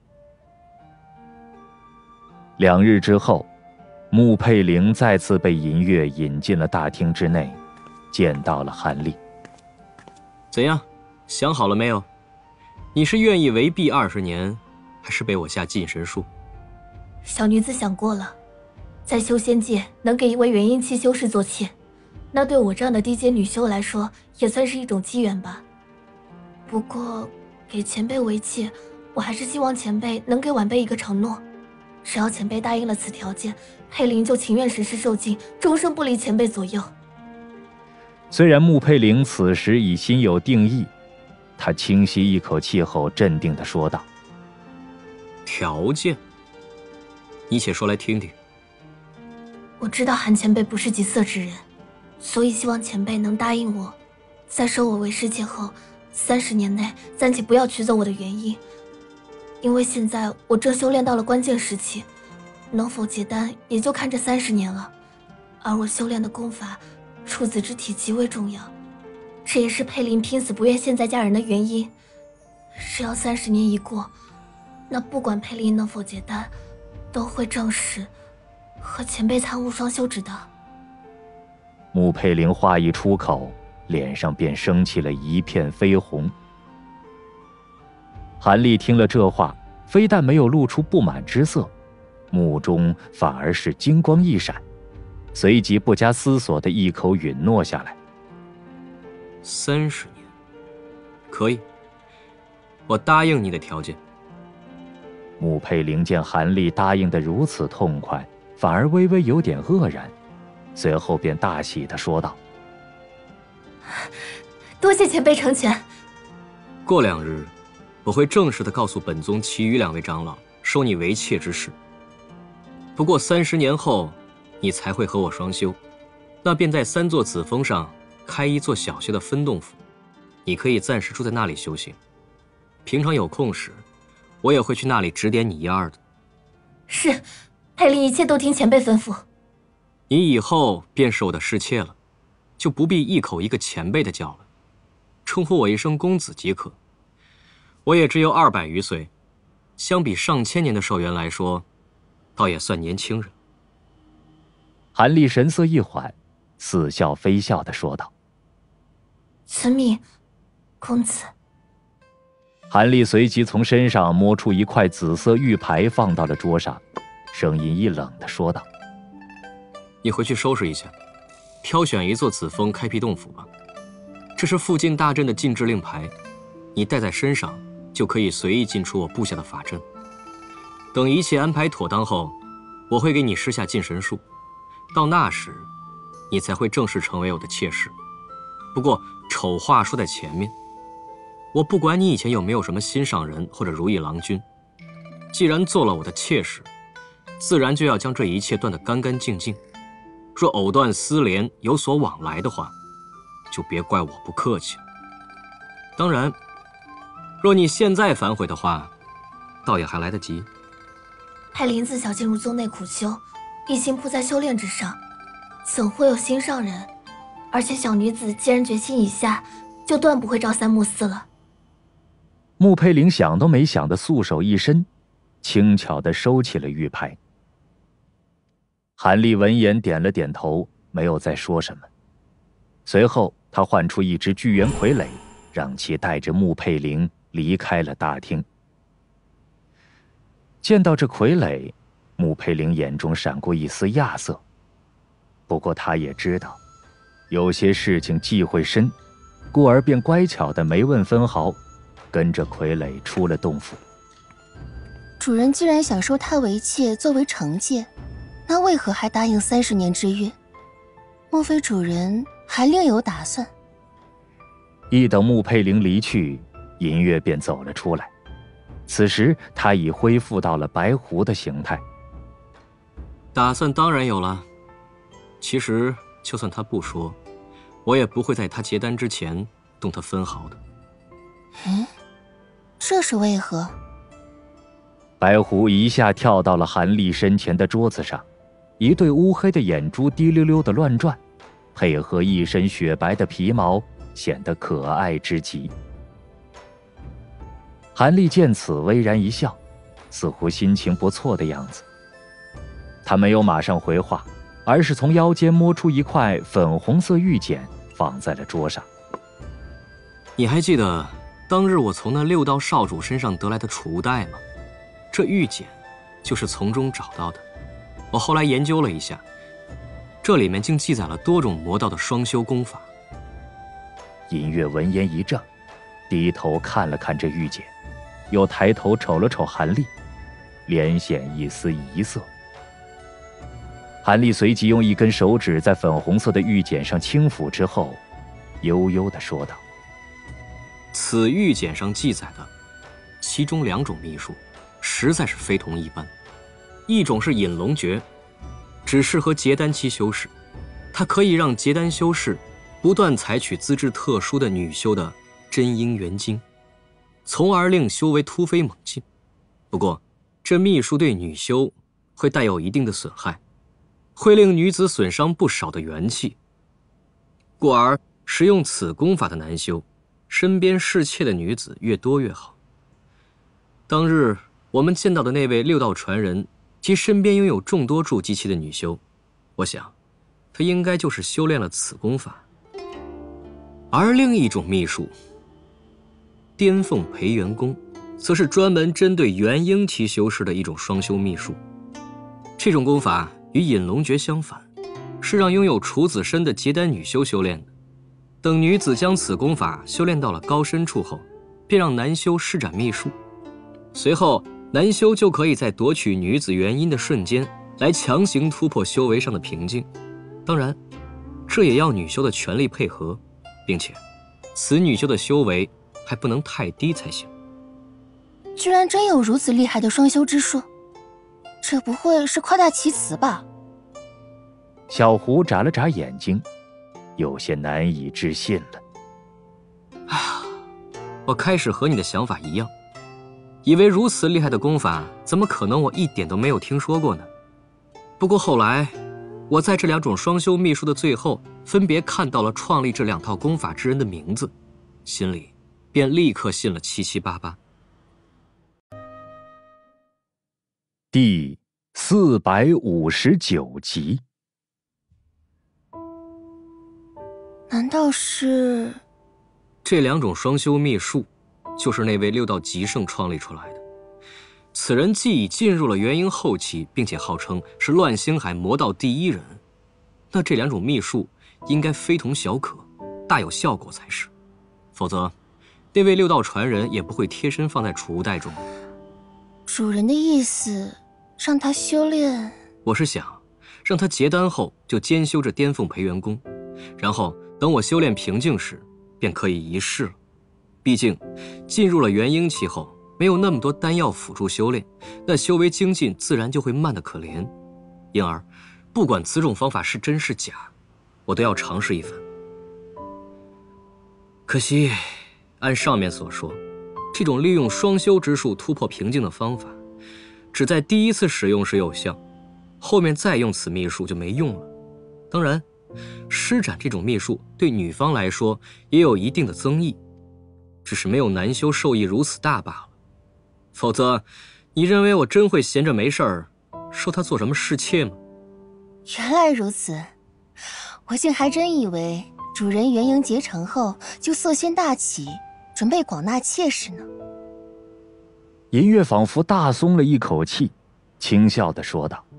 两日之后，穆佩玲再次被银月引进了大厅之内，见到了韩立。 怎样，想好了没有？你是愿意为婢二十年，还是被我下禁神术？ 小女子想过了，在修仙界能给一位元婴期修士做妾，那对我这样的低阶女修来说，也算是一种机缘吧。不过，给前辈为妾，我还是希望前辈能给晚辈一个承诺，只要前辈答应了此条件，佩玲就情愿实施受禁，终生不离前辈左右。 虽然穆佩玲此时已心有定意，她轻吸一口气后，镇定地说道：“ 条件，你且说来听听。” 我知道韩前辈不是急色之人，所以希望前辈能答应我，在收我为师妾后，三十年内暂且不要取走我的元婴，因为现在我正修炼到了关键时期，能否结丹也就看这三十年了。而我修炼的功法，处子之体极为重要，这也是佩林拼死不愿现在嫁人的原因。只要三十年一过，那不管佩林能否结丹，都会证实和前辈参悟双修之道。 穆佩玲话一出口，脸上便升起了一片绯红。韩立听了这话，非但没有露出不满之色，目中反而是金光一闪，随即不加思索的一口允诺下来。 三十年，可以，我答应你的条件。 穆佩玲见韩立答应得如此痛快，反而微微有点愕然，随后便大喜地说道：“ 多谢前辈成全。 过两日，我会正式地告诉本宗其余两位长老收你为妾之事。不过三十年后，你才会和我双修，那便在三座紫峰上开一座小些的分洞府，你可以暂时住在那里修行。平常有空时，我也会去那里指点你一二的。”“ 是，佩林一切都听前辈吩咐。”“ 你以后便是我的侍妾了，就不必一口一个前辈的叫了，称呼我一声公子即可。我也只有二百余岁，相比上千年的寿元来说，倒也算年轻人。” 韩立神色一缓，似笑非笑地说道：“ 遵命，公子。” 韩立随即从身上摸出一块紫色玉牌，放到了桌上，声音一冷地说道：“ 你回去收拾一下，挑选一座紫峰开辟洞府吧。这是附近大阵的禁制令牌，你带在身上，就可以随意进出我布下的法阵。等一切安排妥当后，我会给你施下禁神术，到那时，你才会正式成为我的妾室。不过丑话说在前面。我不管你以前有没有什么心上人或者如意郎君，既然做了我的妾室，自然就要将这一切断得干干净净。若藕断丝连，有所往来的话，就别怪我不客气了。当然，若你现在反悔的话，倒也还来得及。 派林自小进入宗内苦修，一心扑在修炼之上，怎会有心上人？而且小女子既然决心已下，就断不会朝三暮四了。 穆佩玲想都没想的素手一伸，轻巧地收起了玉牌。韩立闻言点了点头，没有再说什么。随后他唤出一只巨猿傀儡，让其带着穆佩玲离开了大厅。见到这傀儡，穆佩玲眼中闪过一丝亚色。不过他也知道，有些事情忌讳深，故而便乖巧的没问分毫，跟着傀儡出了洞府。 主人既然想收她为妾作为惩戒，那为何还答应三十年之约？莫非主人还另有打算？ 一等穆佩玲离去，银月便走了出来。此时他已恢复到了白狐的形态。 打算当然有了。其实就算他不说，我也不会在他结丹之前动他分毫的。 嗯，这是为何？ 白狐一下跳到了韩立身前的桌子上，一对乌黑的眼珠滴溜溜的乱转，配合一身雪白的皮毛，显得可爱之极。韩立见此微然一笑，似乎心情不错的样子。他没有马上回话，而是从腰间摸出一块粉红色玉简，放在了桌上。 你还记得当日我从那六道少主身上得来的储物袋吗？这玉简就是从中找到的。我后来研究了一下，这里面竟记载了多种魔道的双修功法。 银月闻言一怔，低头看了看这玉简，又抬头瞅了瞅韩立，脸显一丝疑色。韩立随即用一根手指在粉红色的玉简上轻抚之后，悠悠地说道：“ 此玉简上记载的，其中两种秘术，实在是非同一般。一种是引龙诀，只适合结丹期修士，它可以让结丹修士不断采取资质特殊的女修的真阴元精，从而令修为突飞猛进。不过，这秘术对女修会带有一定的损害，会令女子损伤不少的元气，故而使用此功法的男修，身边侍妾的女子越多越好。当日我们见到的那位六道传人，其身边拥有众多筑基期的女修，我想，她应该就是修炼了此功法。而另一种秘术，巅凤培元功，则是专门针对元婴期修士的一种双修秘术。这种功法与引龙诀相反，是让拥有处子身的结丹女修修炼的。等女子将此功法修炼到了高深处后，便让男修施展秘术，随后男修就可以在夺取女子元阴的瞬间，来强行突破修为上的瓶颈。当然，这也要女修的全力配合，并且此女修的修为还不能太低才行。 居然真有如此厉害的双修之术，这不会是夸大其词吧？ 小胡眨了眨眼睛，有些难以置信了。 哎呀，我开始和你的想法一样，以为如此厉害的功法，怎么可能我一点都没有听说过呢？不过后来，我在这两种双修秘术的最后，分别看到了创立这两套功法之人的名字，心里便立刻信了七七八八。 第四百五十九集。 难道是…… 这两种双修秘术，就是那位六道极圣创立出来的。此人既已进入了元婴后期，并且号称是乱星海魔道第一人，那这两种秘术应该非同小可，大有效果才是。否则，那位六道传人也不会贴身放在储物袋中。 主人的意思，让他修炼…… 我是想，让他结丹后就兼修这巅凤培元功，然后等我修炼平静时，便可以一试了。毕竟，进入了元婴期后，没有那么多丹药辅助修炼，那修为精进自然就会慢得可怜。因而，不管此种方法是真是假，我都要尝试一番。可惜，按上面所说，这种利用双修之术突破瓶颈的方法，只在第一次使用时有效，后面再用此秘术就没用了。当然，施展这种秘术对女方来说也有一定的增益，只是没有男修受益如此大罢了。否则，你认为我真会闲着没事儿，说他做什么侍妾吗？ 原来如此，我竟还真以为主人元婴结成后就色心大起，准备广纳妾室呢。 银月仿佛大松了一口气，轻笑地说道：“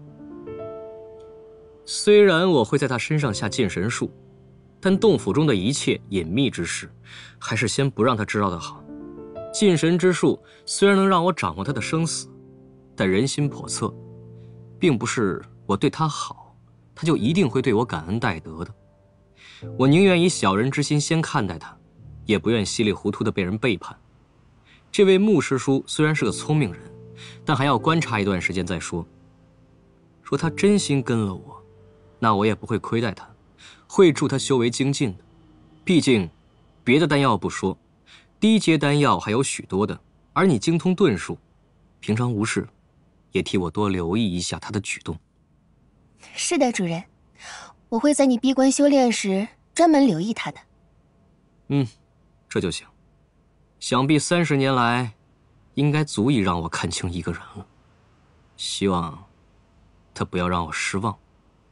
虽然我会在他身上下禁神术，但洞府中的一切隐秘之事，还是先不让他知道的好。禁神之术虽然能让我掌握他的生死，但人心叵测，并不是我对他好，他就一定会对我感恩戴德的。我宁愿以小人之心先看待他，也不愿稀里糊涂的被人背叛。这位穆师叔虽然是个聪明人，但还要观察一段时间再说。若他真心跟了我，那我也不会亏待他，会助他修为精进的。毕竟，别的丹药不说，低阶丹药还有许多的，而你精通遁术，平常无事，也替我多留意一下他的举动。 是的，主人，我会在你闭关修炼时专门留意他的。 嗯，这就行。想必三十年来，应该足以让我看清一个人了。希望他不要让我失望。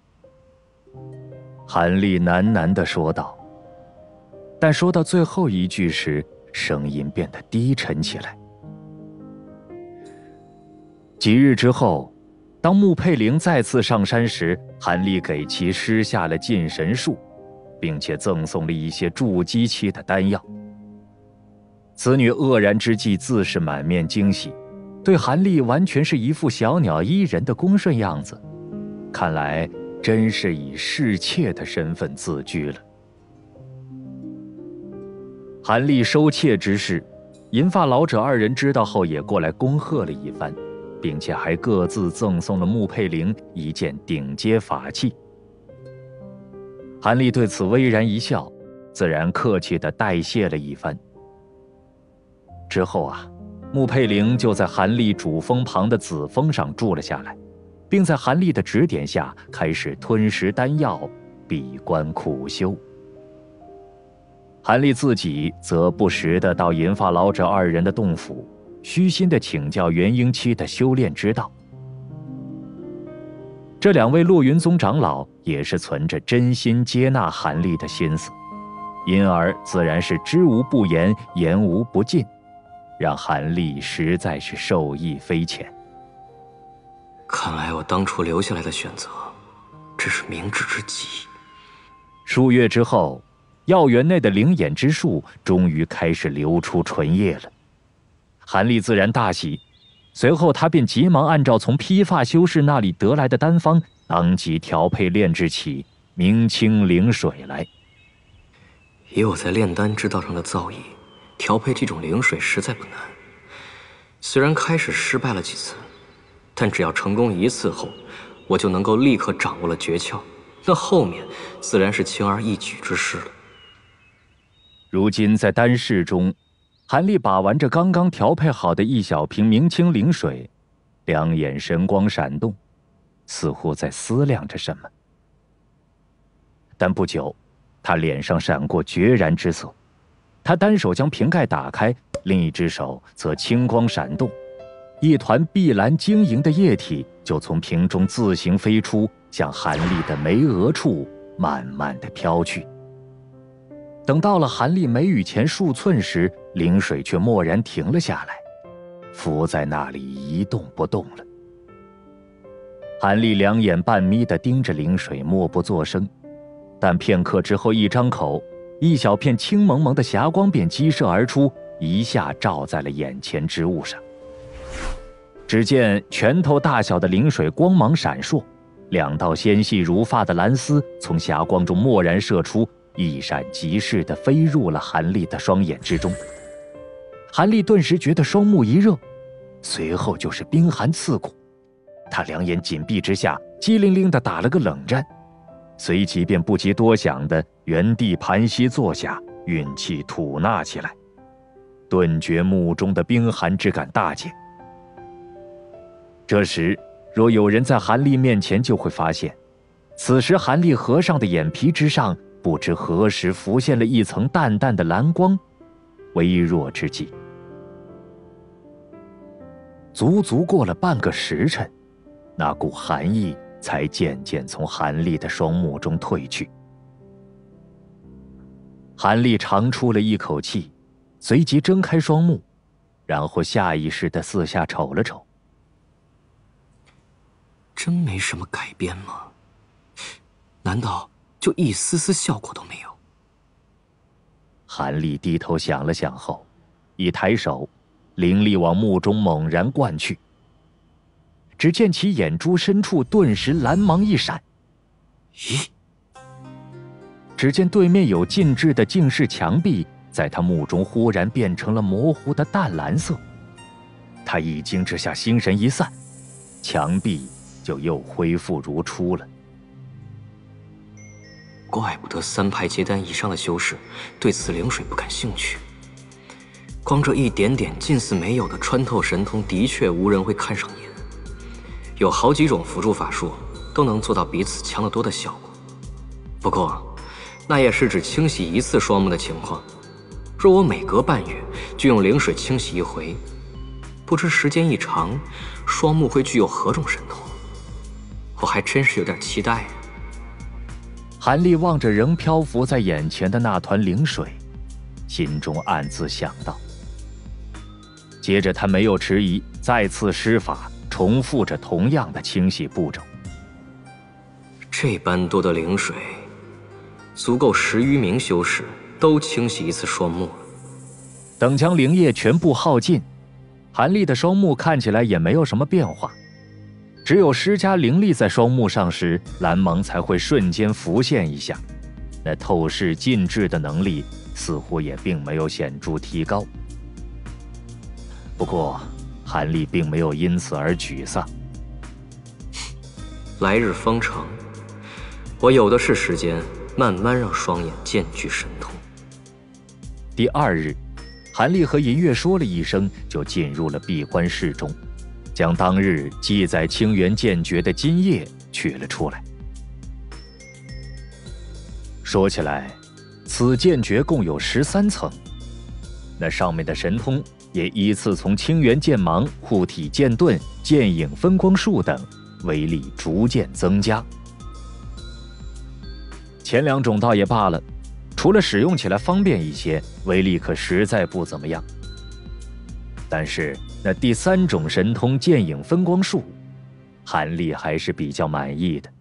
韩立喃喃地说道，但说到最后一句时，声音变得低沉起来。几日之后，当穆佩玲再次上山时，韩立给其施下了禁神术，并且赠送了一些筑基期的丹药。此女愕然之际，自是满面惊喜，对韩立完全是一副小鸟依人的恭顺样子，看来真是以侍妾的身份自居了。韩立收妾之事，银发老者二人知道后也过来恭贺了一番，并且还各自赠送了穆佩玲一件顶阶法器。韩立对此微然一笑，自然客气地代谢了一番。之后啊，穆佩玲就在韩立主峰旁的紫峰上住了下来，并在韩立的指点下开始吞食丹药，闭关苦修。韩立自己则不时地到银发老者二人的洞府，虚心地请教元婴期的修炼之道。这两位落云宗长老也是存着真心接纳韩立的心思，因而自然是知无不言，言无不尽，让韩立实在是受益匪浅。 看来我当初留下来的选择，真是明智之极。 数月之后，药园内的灵眼之术终于开始流出纯液了。韩立自然大喜，随后他便急忙按照从披发修士那里得来的丹方，当即调配炼制起明清灵水来。 以我在炼丹之道上的造诣，调配这种灵水实在不难。虽然开始失败了几次，但只要成功一次后，我就能够立刻掌握了诀窍，那后面自然是轻而易举之事了。 如今在丹室中，韩立把玩着刚刚调配好的一小瓶明清灵水，两眼神光闪动，似乎在思量着什么。但不久，他脸上闪过决然之色，他单手将瓶盖打开，另一只手则青光闪动，一团碧蓝晶莹的液体就从瓶中自行飞出，向韩立的眉额处慢慢地飘去。 等到了韩立眉宇前数寸时，灵水却蓦然停了下来，伏在那里一动不动了。韩立两眼半眯地盯着灵水，默不作声。但片刻之后，一张口，一小片青蒙蒙的霞光便激射而出，一下照在了眼前之物上。只见拳头大小的灵水光芒闪烁，两道纤细如发的蓝丝从霞光中蓦然射出，一闪即逝地飞入了韩立的双眼之中。韩立顿时觉得双目一热，随后就是冰寒刺骨。他两眼紧闭之下，机灵灵地打了个冷战，随即便不及多想的原地盘膝坐下，运气吐纳起来，顿觉目中的冰寒之感大减。这时，若有人在韩立面前，就会发现，此时韩立和尚的眼皮之上，不知何时浮现了一层淡淡的蓝光，微弱之际。足足过了半个时辰，那股寒意才渐渐从韩立的双目中褪去。韩立长出了一口气，随即睁开双目，然后下意识地四下瞅了瞅。 真没什么改变吗？难道就一丝丝效果都没有？ 韩立低头想了想后，一抬手，灵力往目中猛然灌去。只见其眼珠深处顿时蓝芒一闪，咦？只见对面有静置的净室墙壁，在他目中忽然变成了模糊的淡蓝色。他一惊之下，心神一散，墙壁就又恢复如初了。 怪不得三派结丹以上的修士对此灵水不感兴趣。光这一点点近似没有的穿透神通，的确无人会看上眼。有好几种辅助法术都能做到比此强得多的效果，不过那也是指清洗一次双目的情况。若我每隔半月就用灵水清洗一回，不知时间一长，双目会具有何种神通？我还真是有点期待啊。 韩立望着仍漂浮在眼前的那团灵水，心中暗自想到。接着他没有迟疑，再次施法，重复着同样的清洗步骤。 这般多的灵水，足够十余名修士都清洗一次双目了。 等将灵液全部耗尽，韩立的双目看起来也没有什么变化，只有施加灵力在双目上时，蓝芒才会瞬间浮现一下，那透视禁制的能力似乎也并没有显著提高。不过韩立并没有因此而沮丧。 来日方长，我有的是时间慢慢让双眼渐具神通。 第二日，韩立和银月说了一声，就进入了闭关室中，将当日记载清源剑诀的金液取了出来。说起来，此剑诀共有十三层，那上面的神通也依次从清源剑芒、护体剑盾、剑影分光术等威力逐渐增加。前两种倒也罢了，除了使用起来方便一些，威力可实在不怎么样。但是那第三种神通剑影分光术，韩立还是比较满意的。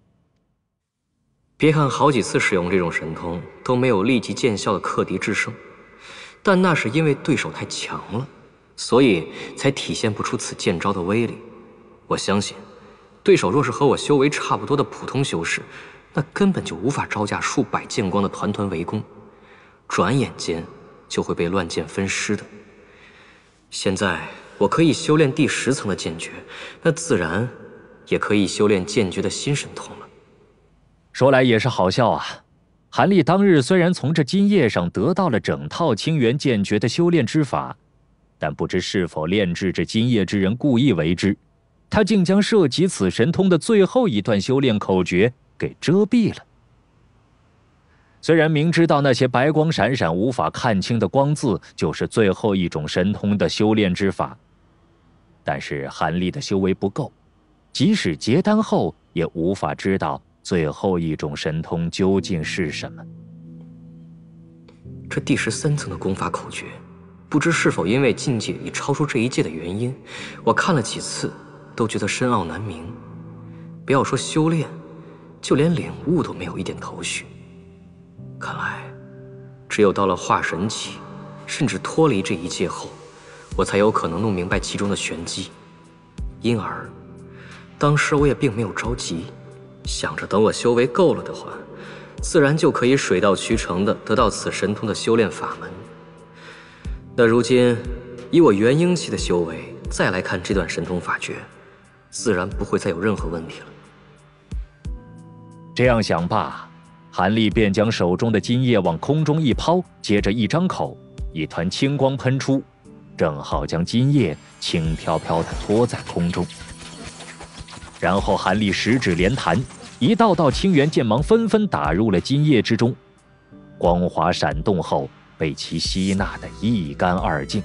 别看好几次使用这种神通都没有立即见效的克敌之胜，但那是因为对手太强了，所以才体现不出此剑招的威力。我相信，对手若是和我修为差不多的普通修士，那根本就无法招架数百剑光的团团围攻，转眼间就会被乱箭分尸的。现在我可以修炼第十层的剑诀，那自然也可以修炼剑诀的新神通了。 说来也是好笑啊，韩立当日虽然从这金叶上得到了整套清源剑诀的修炼之法，但不知是否炼制这金叶之人故意为之，他竟将涉及此神通的最后一段修炼口诀给遮蔽了。虽然明知道那些白光闪闪无法看清的光字就是最后一种神通的修炼之法，但是韩立的修为不够，即使结丹后也无法知道最后一种神通究竟是什么。 这第十三层的功法口诀，不知是否因为境界已超出这一界的原因，我看了几次都觉得深奥难明。不要说修炼，就连领悟都没有一点头绪。看来，只有到了化神期，甚至脱离这一界后，我才有可能弄明白其中的玄机。因而，当时我也并没有着急，想着等我修为够了的话，自然就可以水到渠成地得到此神通的修炼法门。那如今，以我元婴期的修为再来看这段神通法诀，自然不会再有任何问题了。 这样想罢，韩立便将手中的金叶往空中一抛，接着一张口，一团青光喷出，正好将金叶轻飘飘地托在空中。然后韩立十指连弹，一道道青元剑芒纷纷打入了金叶之中，光华闪动后被其吸纳得一干二净。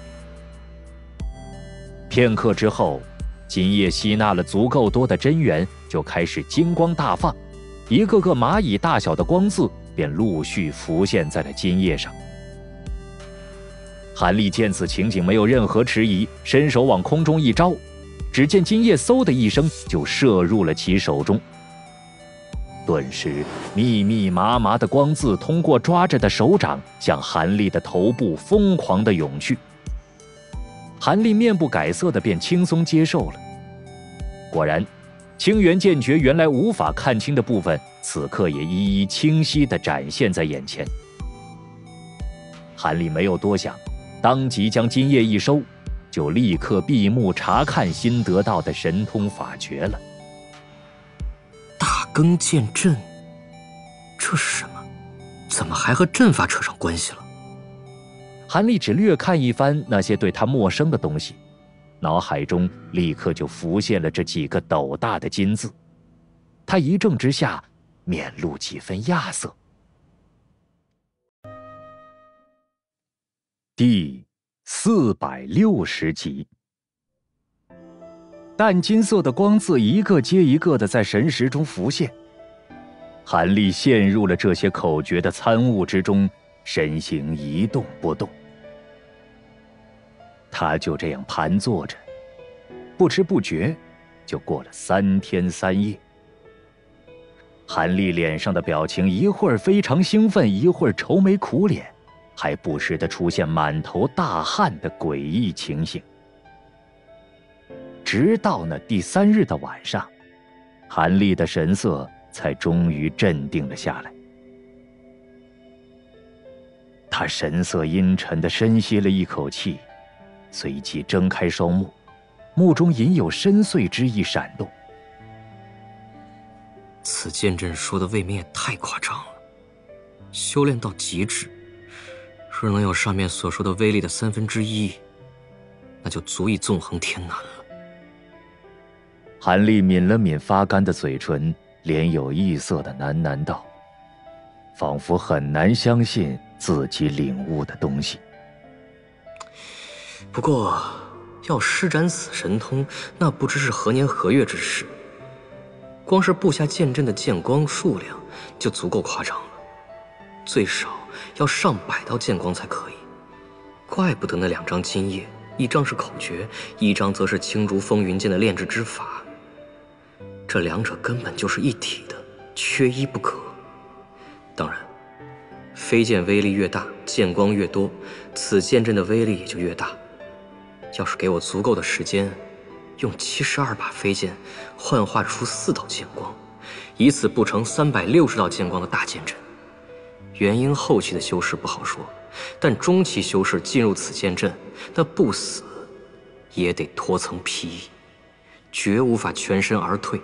片刻之后，金叶吸纳了足够多的真元，就开始金光大放，一个个蚂蚁大小的光字便陆续浮现在了金叶上。韩立见此情景，没有任何迟疑，伸手往空中一招，只见金叶嗖的一声就射入了其手中。顿时，密密麻麻的光字通过抓着的手掌，向韩立的头部疯狂地涌去。韩立面不改色的便轻松接受了。果然，青元剑诀原来无法看清的部分，此刻也一一清晰地展现在眼前。韩立没有多想，当即将金叶一收，就立刻闭目查看新得到的神通法诀了。 大庚剑阵，这是什么？怎么还和阵法扯上关系了？ 韩立只略看一番那些对他陌生的东西，脑海中立刻就浮现了这几个斗大的金字。他一怔之下，面露几分亚色。第四百六十集，淡金色的光字一个接一个的在神识中浮现，韩立陷入了这些口诀的参悟之中，身形一动不动。他就这样盘坐着，不知不觉就过了三天三夜。韩立脸上的表情一会儿非常兴奋，一会儿愁眉苦脸，还不时地出现满头大汗的诡异情形。直到那第三日的晚上，韩立的神色才终于镇定了下来。他神色阴沉地深吸了一口气，随即睁开双目，目中隐有深邃之意闪动。 此剑阵说的未免也太夸张了，修炼到极致，若能有上面所说的威力的三分之一，那就足以纵横天南了。 韩立抿了抿发干的嘴唇，脸有异色的喃喃道，仿佛很难相信自己领悟的东西。 不过，要施展此神通，那不知是何年何月之事。光是布下剑阵的剑光数量就足够夸张了，最少要上百道剑光才可以。怪不得那两张金叶，一张是口诀，一张则是青竹风云剑的炼制之法。这两者根本就是一体的，缺一不可。当然，飞剑威力越大，剑光越多，此剑阵的威力也就越大。要是给我足够的时间，用七十二把飞剑幻化出四道剑光，以此布成三百六十道剑光的大剑阵。元婴后期的修士不好说，但中期修士进入此剑阵，那不死也得脱层皮衣，绝无法全身而退。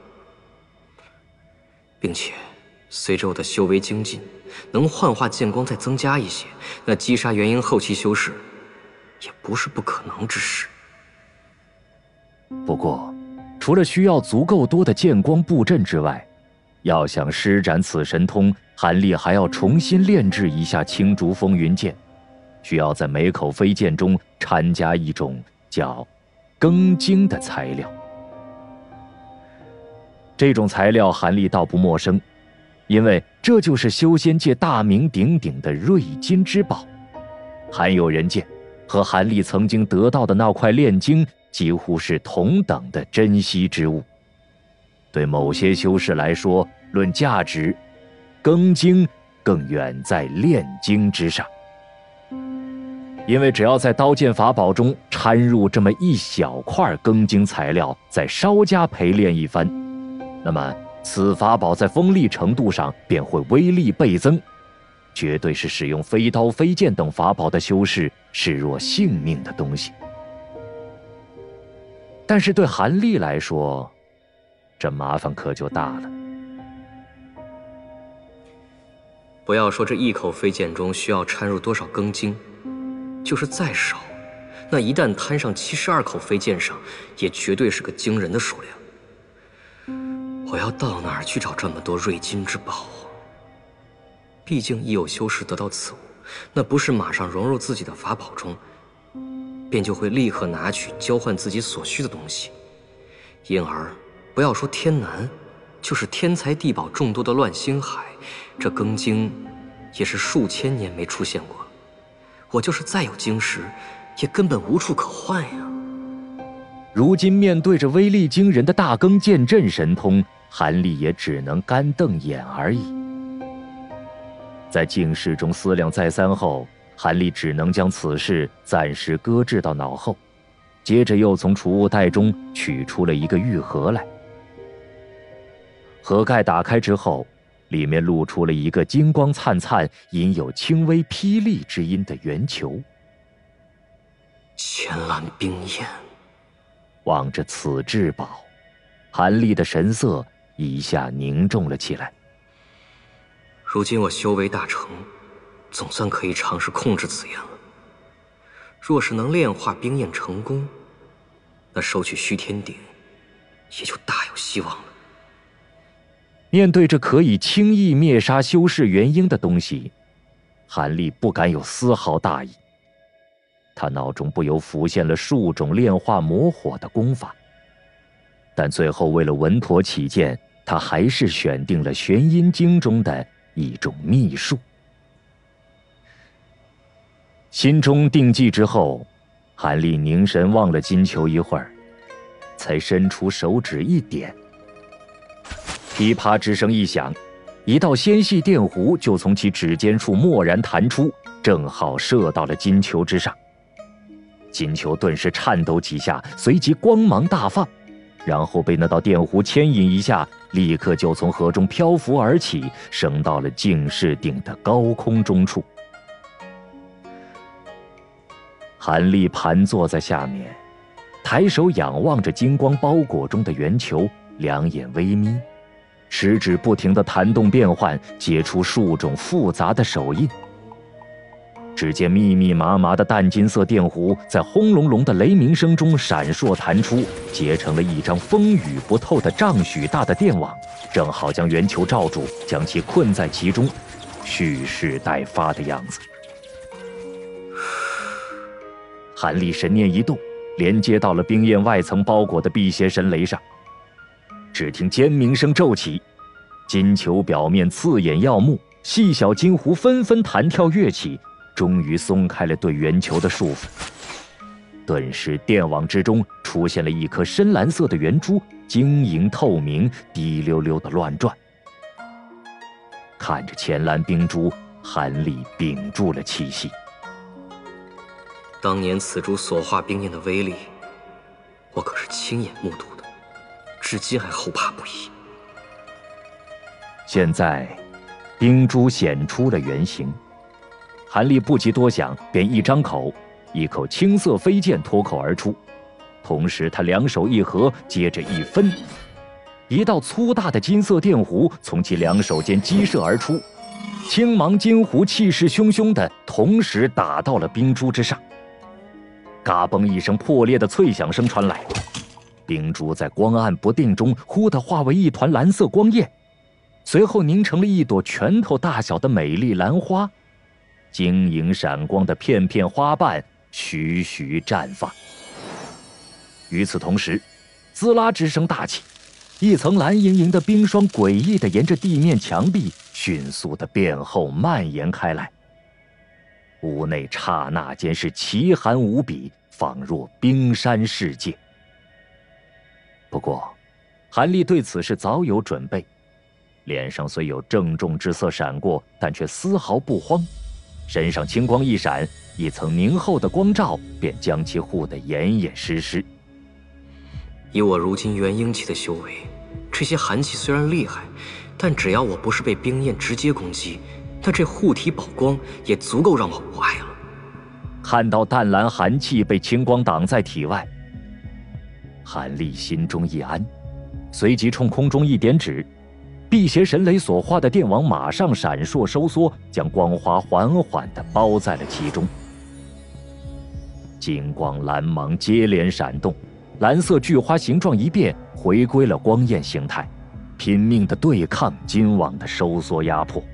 并且随着我的修为精进，能幻化剑光再增加一些，那击杀元婴后期修士也不是不可能之事。 不过，除了需要足够多的剑光布阵之外，要想施展此神通，韩立还要重新炼制一下青竹风云剑，需要在每口飞剑中掺加一种叫庚精的材料。这种材料韩立倒不陌生， 因为这就是修仙界大名鼎鼎的瑞金之宝。还有人见，和韩立曾经得到的那块炼金几乎是同等的珍稀之物。对某些修士来说，论价值，庚晶更远在炼金之上。因为只要在刀剑法宝中掺入这么一小块庚晶材料，再稍加陪炼一番，那么此法宝在锋利程度上便会威力倍增，绝对是使用飞刀飞剑等法宝的修士视若性命的东西。但是对韩立来说，这麻烦可就大了。 不要说这一口飞剑中需要掺入多少庚晶，就是再少，那一旦摊上七十二口飞剑上，也绝对是个惊人的数量。我要到哪儿去找这么多瑞金之宝啊？毕竟一有修士得到此物，那不是马上融入自己的法宝中，便就会立刻拿取交换自己所需的东西。因而，不要说天南，就是天才地宝众多的乱星海，这庚晶也是数千年没出现过。我就是再有晶石，也根本无处可换呀。 如今面对着威力惊人的大庚剑阵神通，韩立也只能干瞪眼而已。在静室中思量再三后，韩立只能将此事暂时搁置到脑后，接着又从储物袋中取出了一个玉盒来。盒盖打开之后，里面露出了一个金光灿灿、隐有轻微霹雳之音的圆球。 千蓝冰焰。 望着此至宝，韩立的神色一下凝重了起来。 如今我修为大成，总算可以尝试控制此焰了。若是能炼化冰焰成功，那收取虚天鼎也就大有希望了。 面对这可以轻易灭杀修士元婴的东西，韩立不敢有丝毫大意。他脑中不由浮现了数种炼化魔火的功法，但最后为了稳妥起见，他还是选定了玄阴经中的一种秘术。心中定计之后，韩立凝神望了金球一会儿，才伸出手指一点，噼啪之声一响，一道纤细电弧就从其指尖处蓦然弹出，正好射到了金球之上。金球顿时颤抖几下，随即光芒大放，然后被那道电弧牵引一下，立刻就从河中漂浮而起，升到了静室顶的高空中处。韩立盘坐在下面，抬手仰望着金光包裹中的圆球，两眼微眯，食指不停地弹动变换，结出数种复杂的手印。只见密密麻麻的淡金色电弧在轰隆隆的雷鸣声中闪烁弹出，结成了一张风雨不透的丈许大的电网，正好将圆球罩住，将其困在其中，蓄势待发的样子。韩立神念一动，连接到了冰焰外层包裹的辟邪神雷上。只听尖鸣声骤起，金球表面刺眼耀目，细小金弧纷纷弹跳跃起，终于松开了对圆球的束缚。顿时电网之中出现了一颗深蓝色的圆珠，晶莹透明，滴溜溜的乱转。看着浅蓝冰珠，韩立屏住了气息。 当年此珠所化冰焰的威力，我可是亲眼目睹的，至今还后怕不已。 现在冰珠显出了原形，韩立不及多想，便一张口，一口青色飞剑脱口而出，同时他两手一合，接着一分，一道粗大的金色电弧从其两手间激射而出，青芒金弧气势汹汹的同时打到了冰珠之上。嘎嘣一声破裂的脆响声传来，冰珠在光暗不定中忽地化为一团蓝色光焰，随后凝成了一朵拳头大小的美丽兰花，晶莹闪光的片片花瓣徐徐绽放。与此同时，滋啦之声大起， 一层蓝莹莹的冰霜诡异地沿着地面墙壁迅速地变厚蔓延开来。屋内刹那间是奇寒无比，仿若冰山世界。不过，韩立对此事早有准备，脸上虽有郑重之色闪过，但却丝毫不慌，身上青光一闪，一层凝厚的光照便将其护得严严实实。 以我如今元婴期的修为，这些寒气虽然厉害，但只要我不是被冰焰直接攻击，那这护体宝光也足够让我无碍了。 看到淡蓝寒气被青光挡在体外，韩立心中一安，随即冲空中一点指，辟邪神雷所化的电网马上闪烁收缩，将光花缓缓地包在了其中。金光蓝芒接连闪动，蓝色巨花形状一变，回归了光焰形态，拼命地对抗金网的收缩压迫。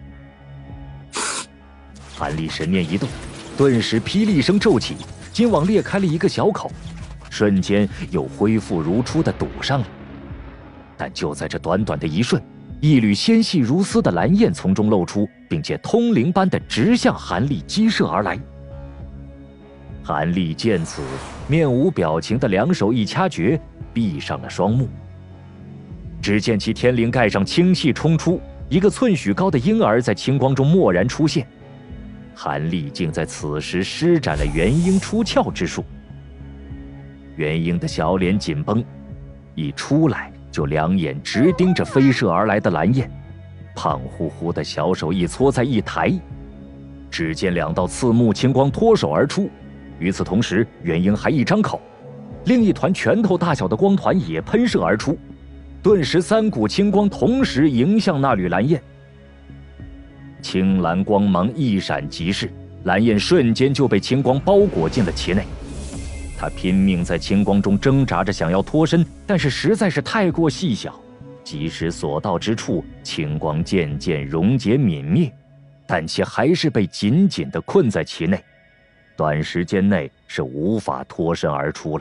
韩立神念一动，顿时霹雳声骤起，金网裂开了一个小口，瞬间又恢复如初地堵上了。但就在这短短的一瞬，一缕纤细如丝的蓝焰从中露出，并且通灵般地直向韩立激射而来。韩立见此，面无表情的两手一掐诀，闭上了双目。只见其天灵盖上清气冲出，一个寸许高的婴儿在青光中蓦然出现。韩立竟在此时施展了元婴出窍之术。元婴的小脸紧绷，一出来就两眼直盯着飞射而来的蓝焰，胖乎乎的小手一搓在一抬，只见两道刺目青光脱手而出。与此同时，元婴还一张口，另一团拳头大小的光团也喷射而出，顿时三股青光同时迎向那缕蓝焰。青蓝光芒一闪即逝，蓝焰瞬间就被青光包裹进了其内。他拼命在青光中挣扎着，想要脱身，但是实在是太过细小，即使所到之处，青光渐渐溶解泯灭，但其还是被紧紧地困在其内，短时间内是无法脱身而出了。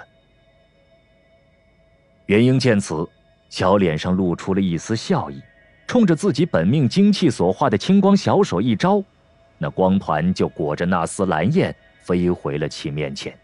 元婴见此，小脸上露出了一丝笑意，冲着自己本命精气所化的青光小手一招，那光团就裹着那丝蓝焰飞回了其面前。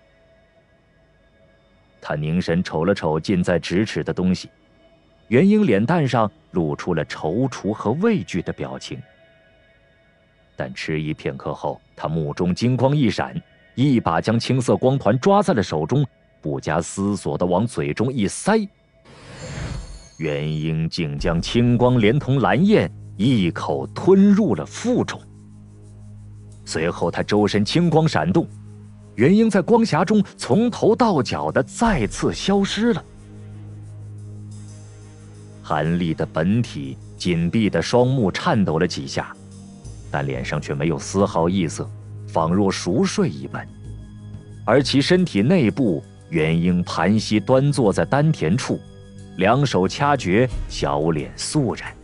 他凝神瞅了瞅近在咫尺的东西，元婴脸蛋上露出了踌躇和畏惧的表情。但迟疑片刻后，他目中金光一闪，一把将青色光团抓在了手中，不加思索地往嘴中一塞。元婴竟将青光连同蓝焰一口吞入了腹中。随后他周身青光闪动，元婴在光匣中从头到脚的再次消失了。韩立的本体紧闭的双目颤抖了几下，但脸上却没有丝毫异色，仿若熟睡一般。而其身体内部，元婴盘膝端坐在丹田处，两手掐诀，小脸肃然。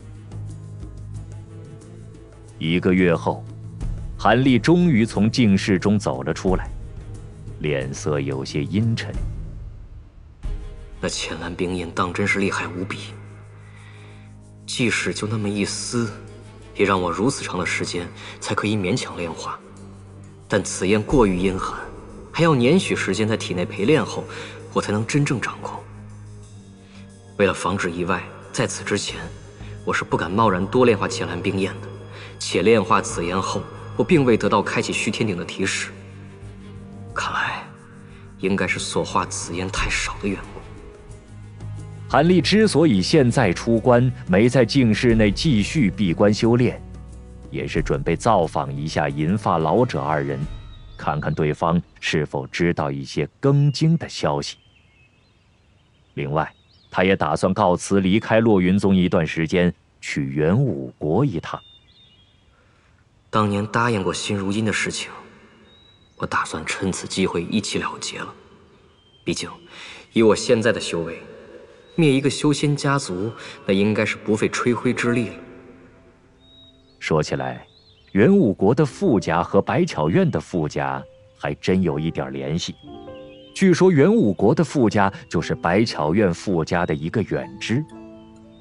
一个月后，韩立终于从静室中走了出来，脸色有些阴沉。 那浅蓝冰焰当真是厉害无比，即使就那么一丝，也让我如此长的时间才可以勉强炼化。但此焰过于阴寒，还要年许时间在体内陪炼后，我才能真正掌控。为了防止意外，在此之前，我是不敢贸然多炼化浅蓝冰焰的。且炼化此焰后，我并未得到开启虚天鼎的提示。看来，应该是所化此焰太少的缘故。 韩立之所以现在出关，没在静室内继续闭关修炼，也是准备造访一下银发老者二人，看看对方是否知道一些更精的消息。另外，他也打算告辞离开落云宗一段时间，去元武国一趟。 当年答应过辛如音的事情，我打算趁此机会一起了结了。毕竟，以我现在的修为，灭一个修仙家族，那应该是不费吹灰之力了。 说起来，元武国的傅家和百巧院的傅家还真有一点联系。据说元武国的傅家就是百巧院傅家的一个远支，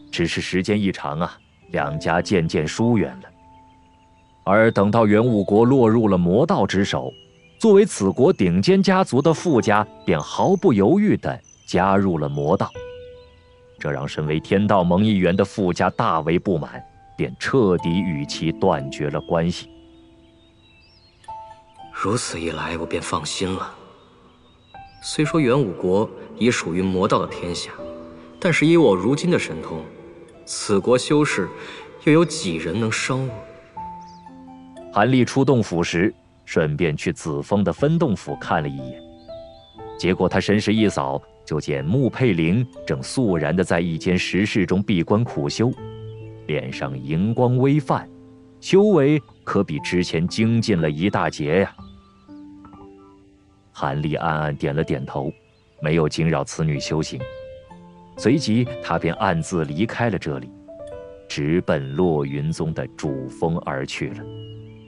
只是时间一长啊，两家渐渐疏远了。而等到元武国落入了魔道之手，作为此国顶尖家族的傅家便毫不犹豫地加入了魔道，这让身为天道盟一员的傅家大为不满，便彻底与其断绝了关系。 如此一来，我便放心了。虽说元武国已属于魔道的天下，但是以我如今的神通，此国修士又有几人能伤我？ 韩立出洞府时，顺便去子枫的分洞府看了一眼，结果他神识一扫，就见穆佩玲正肃然地在一间石室中闭关苦修，脸上荧光微泛，修为可比之前精进了一大截呀。韩立暗暗点了点头，没有惊扰此女修行。随即他便暗自离开了这里，直奔落云宗的主峰而去了。